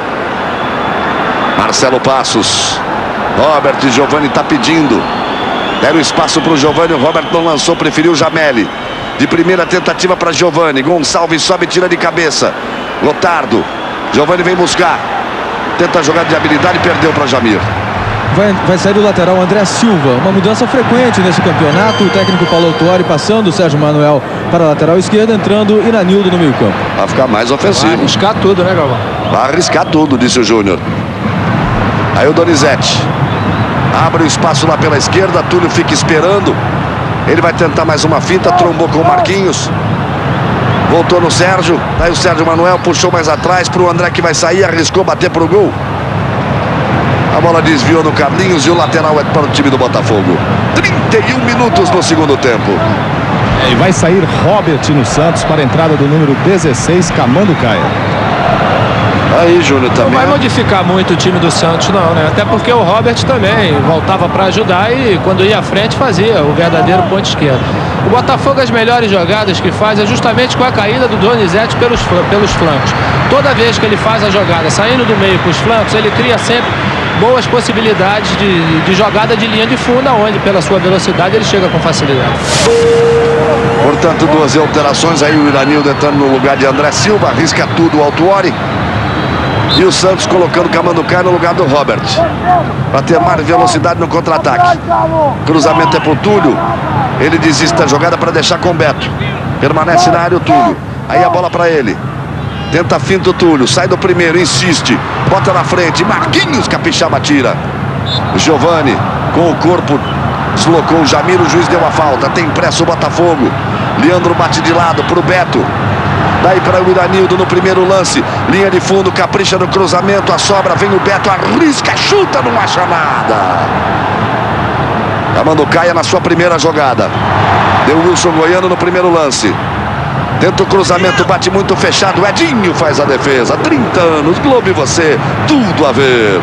Marcelo Passos. Robert e Giovani tá pedindo. Deram espaço para o Giovani, o Robert não lançou, preferiu o Jameli. De primeira tentativa para Giovani. Gonçalves sobe, tira de cabeça. Lotardo. Giovani vem buscar. Tenta jogar de habilidade e perdeu para Jamir. Vai, vai sair o lateral André Silva. Uma mudança frequente nesse campeonato. O técnico Paulo Autuori passando o Sérgio Manuel para a lateral esquerda, entrando Iranildo no meio campo. Vai ficar mais ofensivo. Vai arriscar tudo, né, Galvão? Vai arriscar tudo, disse o Júnior. Aí o Donizete. Abre o espaço lá pela esquerda, Túlio fica esperando. Ele vai tentar mais uma finta, trombou com o Marquinhos. Voltou no Sérgio. Aí o Sérgio Manuel puxou mais atrás para o André que vai sair, arriscou bater para o gol. A bola desviou no Carlinhos e o lateral é para o time do Botafogo. trinta e um minutos no segundo tempo. É, e vai sair Robert no Santos para a entrada do número dezesseis, Camando Caia. Aí, Júnior, também. Não vai modificar muito o time do Santos, não, né? Até porque o Robert também voltava para ajudar e quando ia à frente fazia o verdadeiro ponto esquerdo. O Botafogo, as melhores jogadas que faz é justamente com a caída do Donizete pelos, pelos flancos. Toda vez que ele faz a jogada saindo do meio para os flancos, ele cria sempre boas possibilidades de, de jogada de linha de fundo, onde pela sua velocidade ele chega com facilidade. Portanto, duas alterações. Aí o Iranildo entrando no lugar de André Silva, arrisca tudo o Autuori. E o Santos colocando Camanducaia no lugar do Robert, para ter mais velocidade no contra-ataque. Cruzamento é pro Túlio. Ele desiste da jogada para deixar com o Beto. Permanece na área o Túlio. Aí a bola para ele. Tenta a finta o Túlio. Sai do primeiro, insiste. Bota na frente. Marquinhos Capixaba tira. Giovani com o corpo deslocou o Jamir. O juiz deu a falta. Tem pressa o Botafogo. Leandro bate de lado pro Beto. Daí para o Iranildo no primeiro lance. Linha de fundo, capricha no cruzamento. A sobra, vem o Beto, arrisca, chuta, não acha nada. Camanducaia na sua primeira jogada. Deu o Wilson Goiano no primeiro lance. Tenta o cruzamento, bate muito fechado. Edinho faz a defesa. trinta anos, Globo e você, tudo a ver.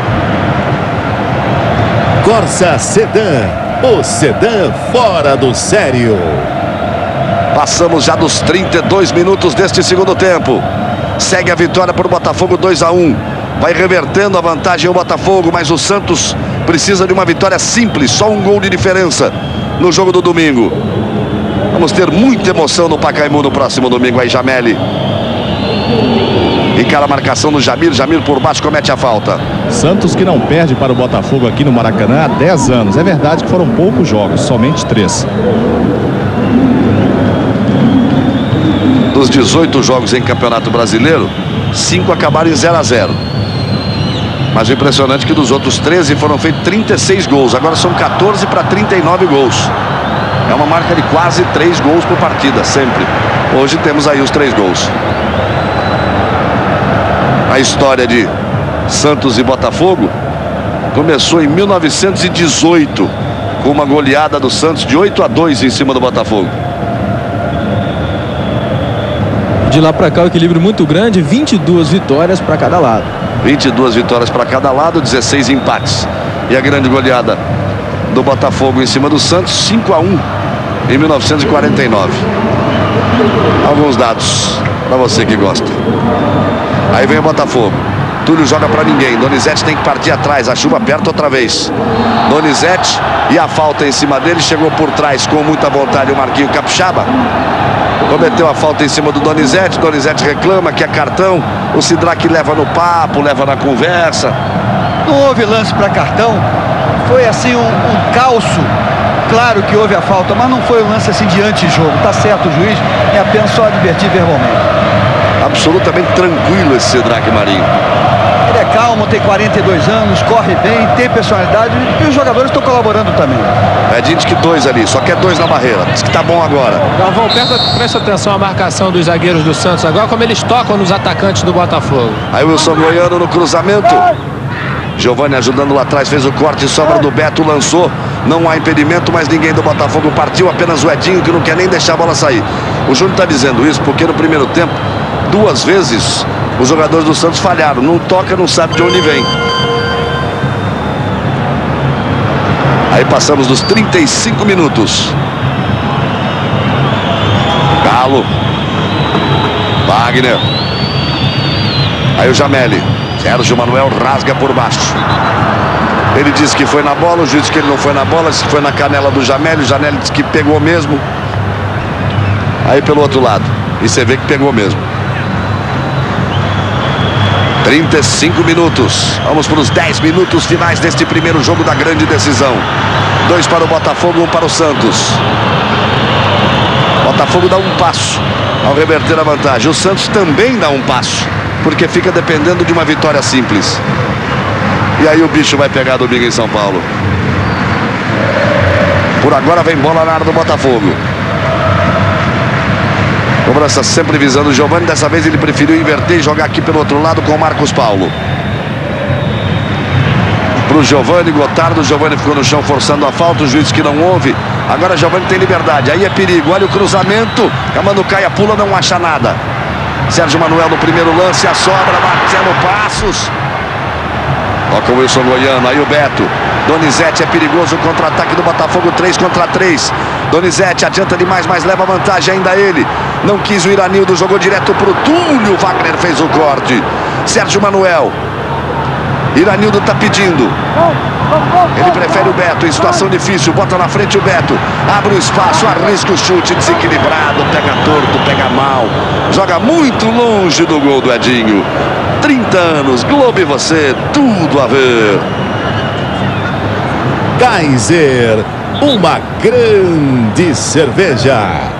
Corsa Sedan, o sedã fora do sério. Passamos já dos trinta e dois minutos deste segundo tempo. Segue a vitória para o Botafogo, dois a um. Vai revertendo a vantagem o Botafogo, mas o Santos precisa de uma vitória simples, só um gol de diferença no jogo do domingo. Vamos ter muita emoção no Pacaembu no próximo domingo. Aí Jameli encara a marcação do Jamir. Jamir por baixo comete a falta. Santos que não perde para o Botafogo aqui no Maracanã há dez anos. É verdade que foram poucos jogos, somente três. Dos dezoito jogos em Campeonato Brasileiro, cinco acabaram em zero a zero. Mas o impressionante é que dos outros treze foram feitos trinta e seis gols. Agora são quatorze para trinta e nove gols. É uma marca de quase três gols por partida, sempre. Hoje temos aí os três gols. A história de Santos e Botafogo começou em mil novecentos e dezoito com uma goleada do Santos de oito a dois em cima do Botafogo. De lá para cá o equilíbrio muito grande, vinte e duas vitórias para cada lado. vinte e duas vitórias para cada lado, dezesseis empates. E a grande goleada do Botafogo em cima do Santos, cinco a um em mil novecentos e quarenta e nove. Alguns dados para você que gosta. Aí vem o Botafogo. Túlio joga para ninguém. Donizete tem que partir atrás. A chuva aperta outra vez. Donizete e a falta em cima dele. Chegou por trás com muita vontade o Marquinho Capixaba. Cometeu a falta em cima do Donizete. Donizete reclama que é cartão. O Sidraque leva no papo, leva na conversa. Não houve lance para cartão. Foi assim um, um calço. Claro que houve a falta, mas não foi um lance assim de antijogo. Tá certo o juiz, é apenas só advertir verbalmente. Absolutamente tranquilo esse Sidraque Marinho. Ele é calmo, tem quarenta e dois anos, corre bem, tem personalidade e os jogadores estão colaborando também. É, diz que dois ali, só quer dois na barreira. Diz que tá bom agora. Galvão, presta atenção à marcação dos zagueiros do Santos agora, como eles tocam nos atacantes do Botafogo. Aí o Wilson Goiano no cruzamento. Giovani ajudando lá atrás, fez o corte, sobra do Beto, lançou. Não há impedimento, mas ninguém do Botafogo partiu, apenas o Edinho que não quer nem deixar a bola sair. O Júnior está dizendo isso porque no primeiro tempo, duas vezes, os jogadores do Santos falharam. Não toca, não sabe de onde vem. Aí passamos dos trinta e cinco minutos. Galo. Wagner. Aí o Jameli. Sérgio Manuel rasga por baixo. Ele disse que foi na bola, o juiz disse que ele não foi na bola, disse que foi na canela do Jameli. O Jameli disse que pegou mesmo. Aí pelo outro lado. E você vê que pegou mesmo. trinta e cinco minutos. Vamos para os dez minutos finais deste primeiro jogo da grande decisão. Dois para o Botafogo, um para o Santos. Botafogo dá um passo ao reverter a vantagem. O Santos também dá um passo, porque fica dependendo de uma vitória simples. E aí o bicho vai pegar domingo em São Paulo. Por agora vem bola na área do Botafogo. Cobrança sempre visando o Giovani. Dessa vez ele preferiu inverter e jogar aqui pelo outro lado com o Marcos Paulo. Para o Giovani, Gotardo. O Giovani ficou no chão forçando a falta. O juiz que não houve. Agora Giovani tem liberdade. Aí é perigo. Olha o cruzamento. Camanducaia pula, não acha nada. Sérgio Manuel no primeiro lance. A sobra. Marcelo Passos. Toca o Wilson Goiano. Aí o Beto. Donizete é perigoso. O contra-ataque do Botafogo. três contra três. Donizete adianta demais, mas leva vantagem ainda ele. Não quis o Iranildo. Jogou direto para o Túlio. Wagner fez o corte. Sérgio Manuel. Iranildo está pedindo. Ele prefere o Beto em situação difícil. Bota na frente o Beto. Abre o espaço, arrisca o chute desequilibrado. Pega torto, pega mal. Joga muito longe do gol do Edinho. trinta anos, Globo e você, tudo a ver. Kaiser, uma grande cerveja.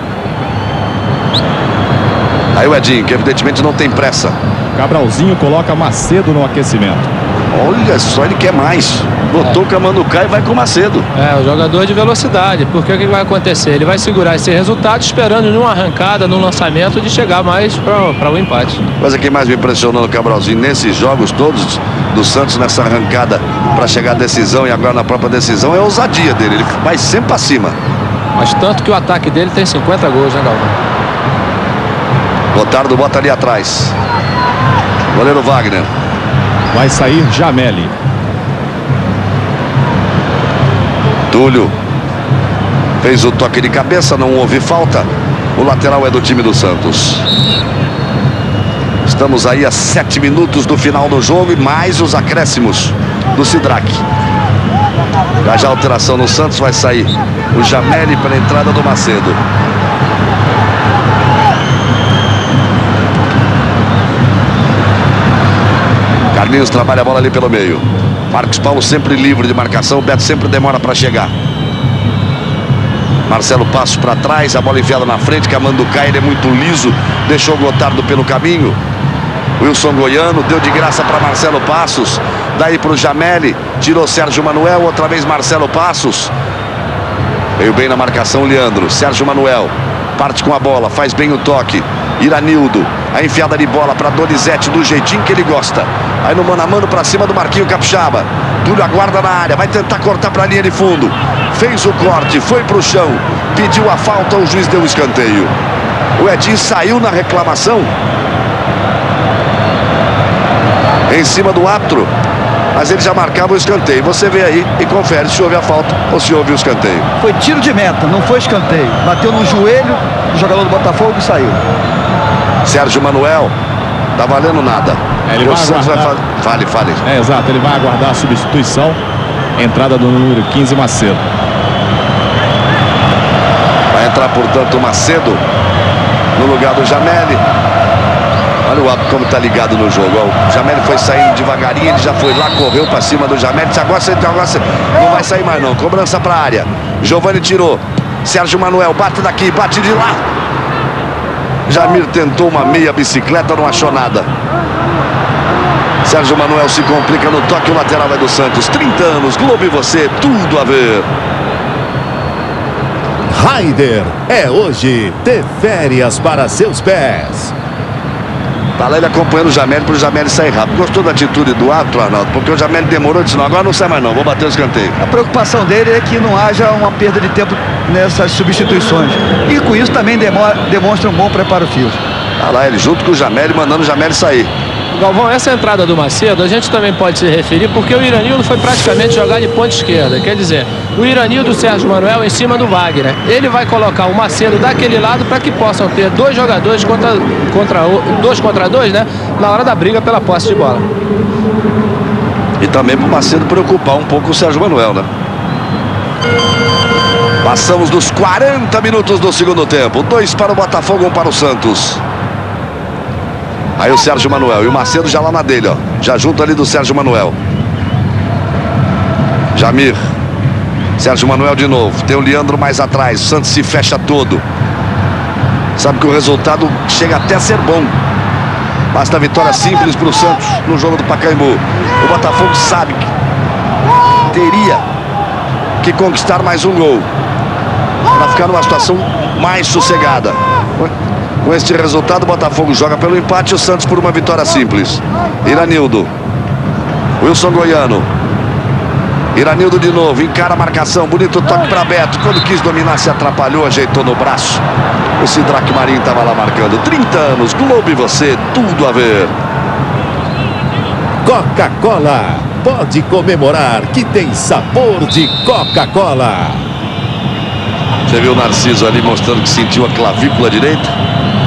Aí o Edinho, que evidentemente não tem pressa. Cabralzinho coloca Macedo no aquecimento. Olha só, ele quer mais. Botou o Camanducaia e vai com o Macedo. É, o jogador de velocidade. Porque o que vai acontecer? Ele vai segurar esse resultado esperando numa arrancada, num lançamento, de chegar mais para o empate. Mas quem mais me impressionou no Cabralzinho nesses jogos todos do Santos, nessa arrancada para chegar à decisão e agora na própria decisão, é a ousadia dele. Ele vai sempre para cima. Mas tanto que o ataque dele tem cinquenta gols, né, Galvão? Gotardo bota ali atrás. Goleiro Wagner. Vai sair Jameli. Túlio fez o toque de cabeça, não houve falta. O lateral é do time do Santos. Estamos aí a sete minutos do final do jogo e mais os acréscimos do Sidraque. Já já a alteração no Santos, vai sair o Jameli para a entrada do Macedo. Carlinhos trabalha a bola ali pelo meio. Marcos Paulo sempre livre de marcação. O Beto sempre demora para chegar. Marcelo Passos para trás. A bola enfiada na frente. Camanducaia, ele é muito liso. Deixou o Gotardo pelo caminho. Wilson Goiano deu de graça para Marcelo Passos. Daí para o Jameli. Tirou Sérgio Manuel. Outra vez Marcelo Passos. Veio bem na marcação Leandro. Sérgio Manuel parte com a bola. Faz bem o toque. Iranildo, a enfiada de bola para Donizete do jeitinho que ele gosta. Aí no mano a mano para cima do Marquinho Capixaba. Túlio aguarda na área, vai tentar cortar para a linha de fundo. Fez o corte, foi para o chão, pediu a falta, o juiz deu o escanteio. O Edinho saiu na reclamação em cima do árbitro, mas ele já marcava o escanteio. Você vê aí e confere se houve a falta ou se houve o escanteio. Foi tiro de meta, não foi escanteio. Bateu no joelho do jogador do Botafogo e saiu. Sérgio Manuel, tá valendo nada. É, ele vai Santos vai aguardar... fa... Fale, fale. É, exato, ele vai aguardar a substituição. Entrada do número quinze, Macedo. Vai entrar, portanto, o Macedo no lugar do Jameli. Olha o árbitro como tá ligado no jogo. O Jameli foi saindo devagarinho, ele já foi lá, correu para cima do Jameli. Agora você não vai sair mais não. Cobrança para a área. Giovani tirou. Sérgio Manuel bate daqui, bate de lá. Jamir tentou uma meia bicicleta, não achou nada. Sérgio Manuel se complica no toque, o lateral vai do Santos. trinta anos, Globo e você, tudo a ver. Raider, é hoje, ter férias para seus pés. Tá lá ele acompanhando o Jameli para o Jameli sair rápido. Gostou da atitude do árbitro, Arnaldo? Porque o Jameli demorou, disse, não, agora não sai mais não, vou bater o escanteio. A preocupação dele é que não haja uma perda de tempo nessas substituições. E com isso também demora, demonstra um bom preparo físico. Tá lá ele junto com o Jameli, mandando o Jameli sair. Galvão, essa entrada do Macedo, a gente também pode se referir, porque o Iranildo foi praticamente jogar de ponta esquerda. Quer dizer, o Iranildo e o Sérgio Manuel em cima do Wagner. Ele vai colocar o Macedo daquele lado para que possam ter dois jogadores contra, contra dois contra dois, né? Na hora da briga pela posse de bola. E também para o Macedo preocupar um pouco o Sérgio Manuel, né? Passamos dos quarenta minutos do segundo tempo. Dois para o Botafogo, um para o Santos. Aí o Sérgio Manuel e o Macedo já lá na dele, ó. Já junto ali do Sérgio Manuel. Jamir. Sérgio Manuel de novo. Tem o Leandro mais atrás. O Santos se fecha todo. Sabe que o resultado chega até a ser bom. Basta a vitória simples para o Santos no jogo do Pacaembu. O Botafogo sabe que teria que conquistar mais um gol para ficar numa situação mais sossegada. Com este resultado, o Botafogo joga pelo empate e o Santos por uma vitória simples. Iranildo. Wilson Goiano. Iranildo de novo, encara a marcação. Bonito toque para Beto. Quando quis dominar, se atrapalhou, ajeitou no braço. O Sidraque Marinho estava lá marcando. trinta anos, Globo e você, tudo a ver. Coca-Cola. Pode comemorar que tem sabor de Coca-Cola. Você viu o Narciso ali mostrando que sentiu a clavícula direita?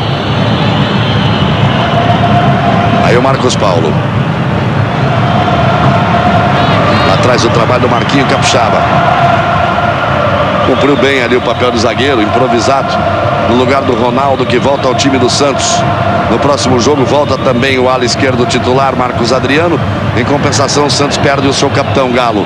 Aí o Marcos Paulo. Lá atrás o trabalho do Marquinho Capixaba. Cumpriu bem ali o papel do zagueiro, improvisado, no lugar do Ronaldo, que volta ao time do Santos. No próximo jogo volta também o ala esquerdo titular, Marcos Adriano. Em compensação, o Santos perde o seu capitão Galo.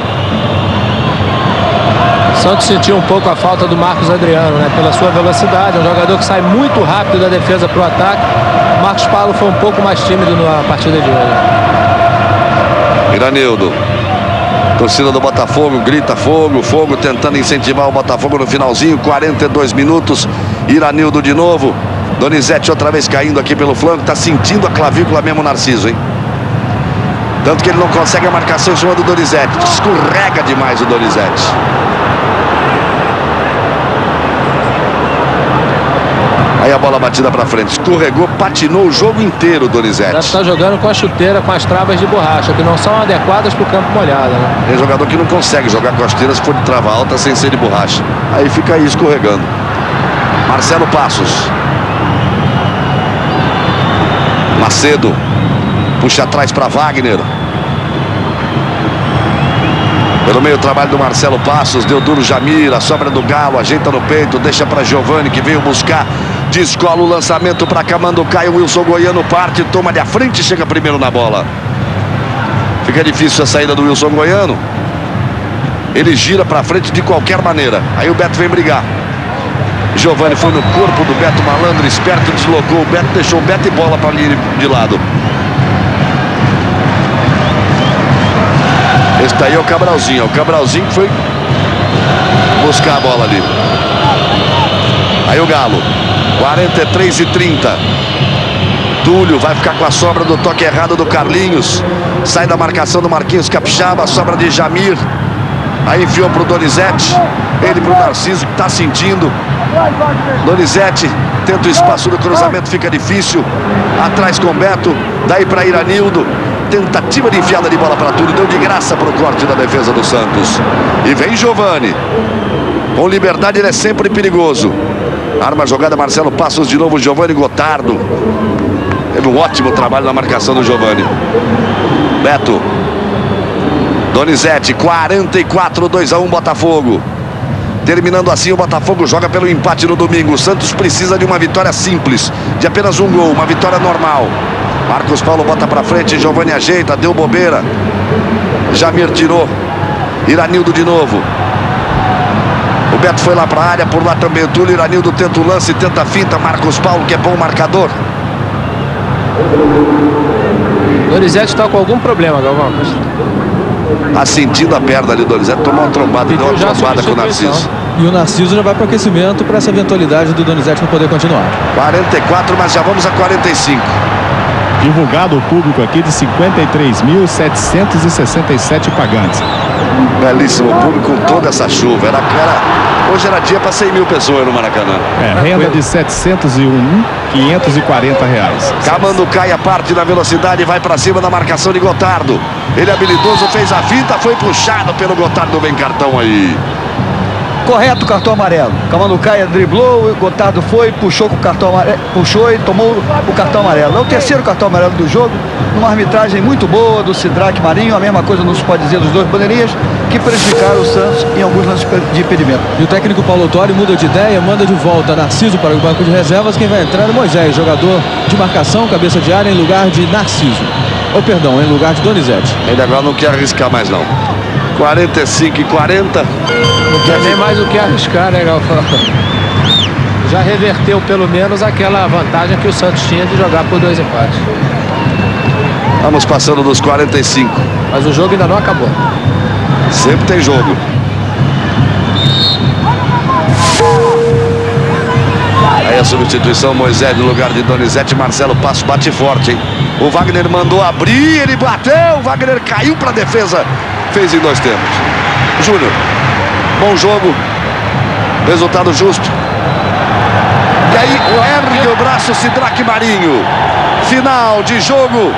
O Santos sentiu um pouco a falta do Marcos Adriano, né? Pela sua velocidade, é um jogador que sai muito rápido da defesa para o ataque. Marcos Paulo foi um pouco mais tímido na partida de hoje. Iranildo. Torcida do Botafogo grita fogo, fogo, tentando incentivar o Botafogo no finalzinho. quarenta e dois minutos. Iranildo de novo. Donizete outra vez caindo aqui pelo flanco. Tá sentindo a clavícula mesmo, Narciso, hein? Tanto que ele não consegue a marcação em cima do Donizete. Escorrega demais o Donizete. Aí a bola batida pra frente. Escorregou, patinou o jogo inteiro o Donizete. Já está jogando com a chuteira, com as travas de borracha, que não são adequadas para o campo molhado, né? Tem jogador que não consegue jogar com as chuteiras se for de trava alta sem ser de borracha. Aí fica aí escorregando. Marcelo Passos. Macedo. Puxa atrás para Wagner. Pelo meio o trabalho do Marcelo Passos. Deu duro Jamir. A sobra do Galo. Ajeita no peito. Deixa para Giovani, que veio buscar. Descola o lançamento para Camanducaia. O Wilson Goiano parte. Toma de a frente e chega primeiro na bola. Fica difícil a saída do Wilson Goiano. Ele gira para frente de qualquer maneira. Aí o Beto vem brigar. Giovani foi no corpo do Beto, malandro, esperto, deslocou o Beto, deixou o Beto e bola para ali de lado. Esse daí é o Cabralzinho. O Cabralzinho que foi buscar a bola ali. Aí o Galo. quarenta e três e trinta. Túlio vai ficar com a sobra do toque errado do Carlinhos. Sai da marcação do Marquinhos Capixaba, a sobra de Jamir. Aí enfiou pro Donizete. Ele pro Narciso, que tá sentindo. Donizete tenta o espaço do cruzamento, fica difícil. Atrás com Beto. Daí para Iranildo. Tentativa de enfiada de bola para Túlio. Deu de graça pro corte da defesa do Santos. E vem Giovani. Com liberdade ele é sempre perigoso. Arma a jogada, Marcelo Passos de novo, Giovani Gotardo. Teve um ótimo trabalho na marcação do Giovani. Beto. Donizete, quarenta e quatro, dois a um Botafogo. Terminando assim, o Botafogo joga pelo empate no domingo. O Santos precisa de uma vitória simples, de apenas um gol, uma vitória normal. Marcos Paulo bota pra frente, Giovani ajeita, deu bobeira. Jamir tirou. Iranildo de novo. O Beto foi lá pra área, por lá também o Túlio. Iranildo tenta o lance, tenta a finta. Marcos Paulo, que é bom marcador. Donizete está com algum problema, Galvão. Tá sentindo a perna ali, Donizete. Tomou uma trombada, deu uma trombada com o Narciso. E o Narciso já vai para o aquecimento para essa eventualidade do Donizete não poder continuar. quarenta e quatro, mas já vamos a quarenta e cinco. Divulgado o público aqui de cinquenta e três mil setecentos e sessenta e sete pagantes. Belíssimo público com toda essa chuva. Era, era, hoje era dia para cem mil pessoas no Maracanã. É, renda de setecentos e um mil quinhentos e quarenta reais. Camanducaia parte na velocidade, vai para cima da marcação de Gotardo. Ele habilidoso, fez a finta, foi puxado pelo Gotardo. Vem cartão aí. Correto, cartão amarelo. Camanducaia driblou, o Gotardo foi, puxou com o cartão amarelo, puxou e tomou o cartão amarelo. É o terceiro cartão amarelo do jogo, uma arbitragem muito boa do Sidraque Marinho, a mesma coisa não se pode dizer dos dois bandeirinhas, que prejudicaram o Santos em alguns lances de impedimento. E o técnico Paulo Autori muda de ideia, manda de volta Narciso para o banco de reservas. Quem vai entrar é Moisés, jogador de marcação, cabeça de área, em lugar de Narciso. Ou perdão, em lugar de Donizete. Ele agora não quer arriscar mais não. quarenta e cinco e quarenta. Não quer nem mais o que arriscar, né, Galvão? Já reverteu pelo menos aquela vantagem que o Santos tinha de jogar por dois empates. Vamos passando dos quarenta e cinco. Mas o jogo ainda não acabou. Sempre tem jogo. Aí a substituição, Moisés no lugar de Donizete. Marcelo Passo bate forte, hein? O Wagner mandou abrir, ele bateu. O Wagner caiu para a defesa. Fez em dois tempos. Júnior, bom jogo. Resultado justo. E aí ergue o braço Sidraque Marinho. Final de jogo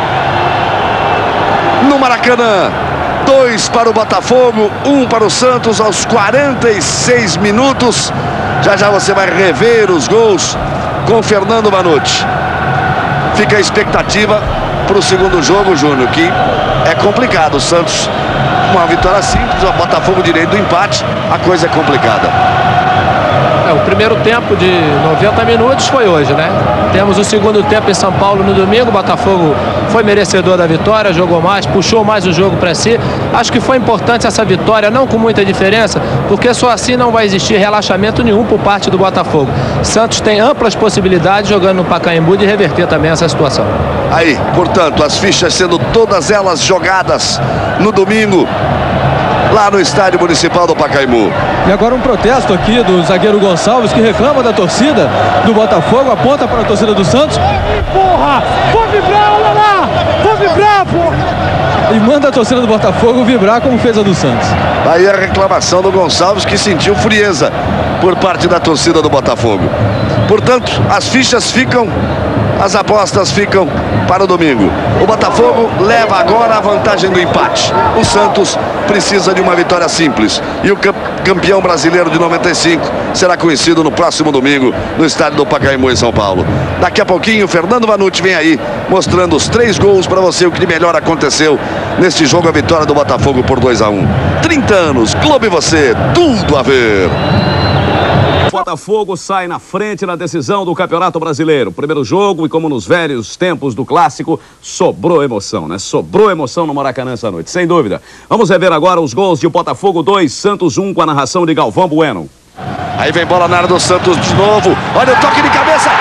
no Maracanã. Dois para o Botafogo, um para o Santos aos quarenta e seis minutos. Já já você vai rever os gols com Fernando Manucci. Fica a expectativa para o segundo jogo, Júnior, que é complicado. O Santos, uma vitória simples, o Botafogo direito do empate, a coisa é complicada. É, o primeiro tempo de noventa minutos foi hoje, né? Temos o segundo tempo em São Paulo no domingo. O Botafogo foi merecedor da vitória, jogou mais, puxou mais o jogo para si. Acho que foi importante essa vitória, não com muita diferença, porque só assim não vai existir relaxamento nenhum por parte do Botafogo. Santos tem amplas possibilidades, jogando no Pacaembu, de reverter também essa situação. Aí, portanto, as fichas sendo todas elas jogadas no domingo, lá no Estádio Municipal do Pacaembu. E agora um protesto aqui do zagueiro Gonçalves, que reclama da torcida do Botafogo, aponta para a torcida do Santos. Porra! Vou vibrar, olha lá! Vou vibrar, porra! E manda a torcida do Botafogo vibrar como fez a do Santos. Aí a reclamação do Gonçalves, que sentiu frieza por parte da torcida do Botafogo. Portanto, as fichas ficam, as apostas ficam para o domingo. O Botafogo leva agora a vantagem do empate. O Santos precisa de uma vitória simples. E o campeão brasileiro de noventa e cinco será conhecido no próximo domingo no estádio do Pacaembu, em São Paulo. Daqui a pouquinho, Fernando Vanucci vem aí mostrando os três gols para você, o que de melhor aconteceu neste jogo, a vitória do Botafogo por dois a um. trinta anos, Globo e você, tudo a ver. Botafogo sai na frente na decisão do Campeonato Brasileiro. Primeiro jogo, e como nos velhos tempos do clássico, sobrou emoção, né? Sobrou emoção no Maracanã essa noite, sem dúvida. Vamos rever agora os gols de Botafogo dois, Santos um, com a narração de Galvão Bueno. Aí vem bola na área do Santos de novo. Olha o toque de cabeça.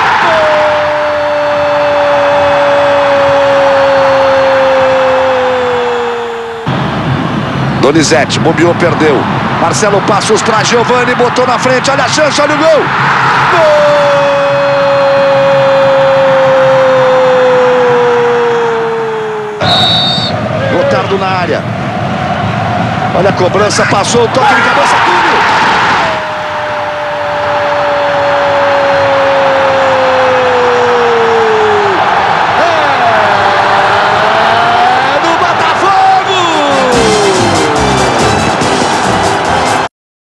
Donizete, bobeou, perdeu. Marcelo Passos para Giovani, botou na frente, olha a chance, olha o gol! Gol! Fechado na área. Olha a cobrança, passou o toque de cabeça.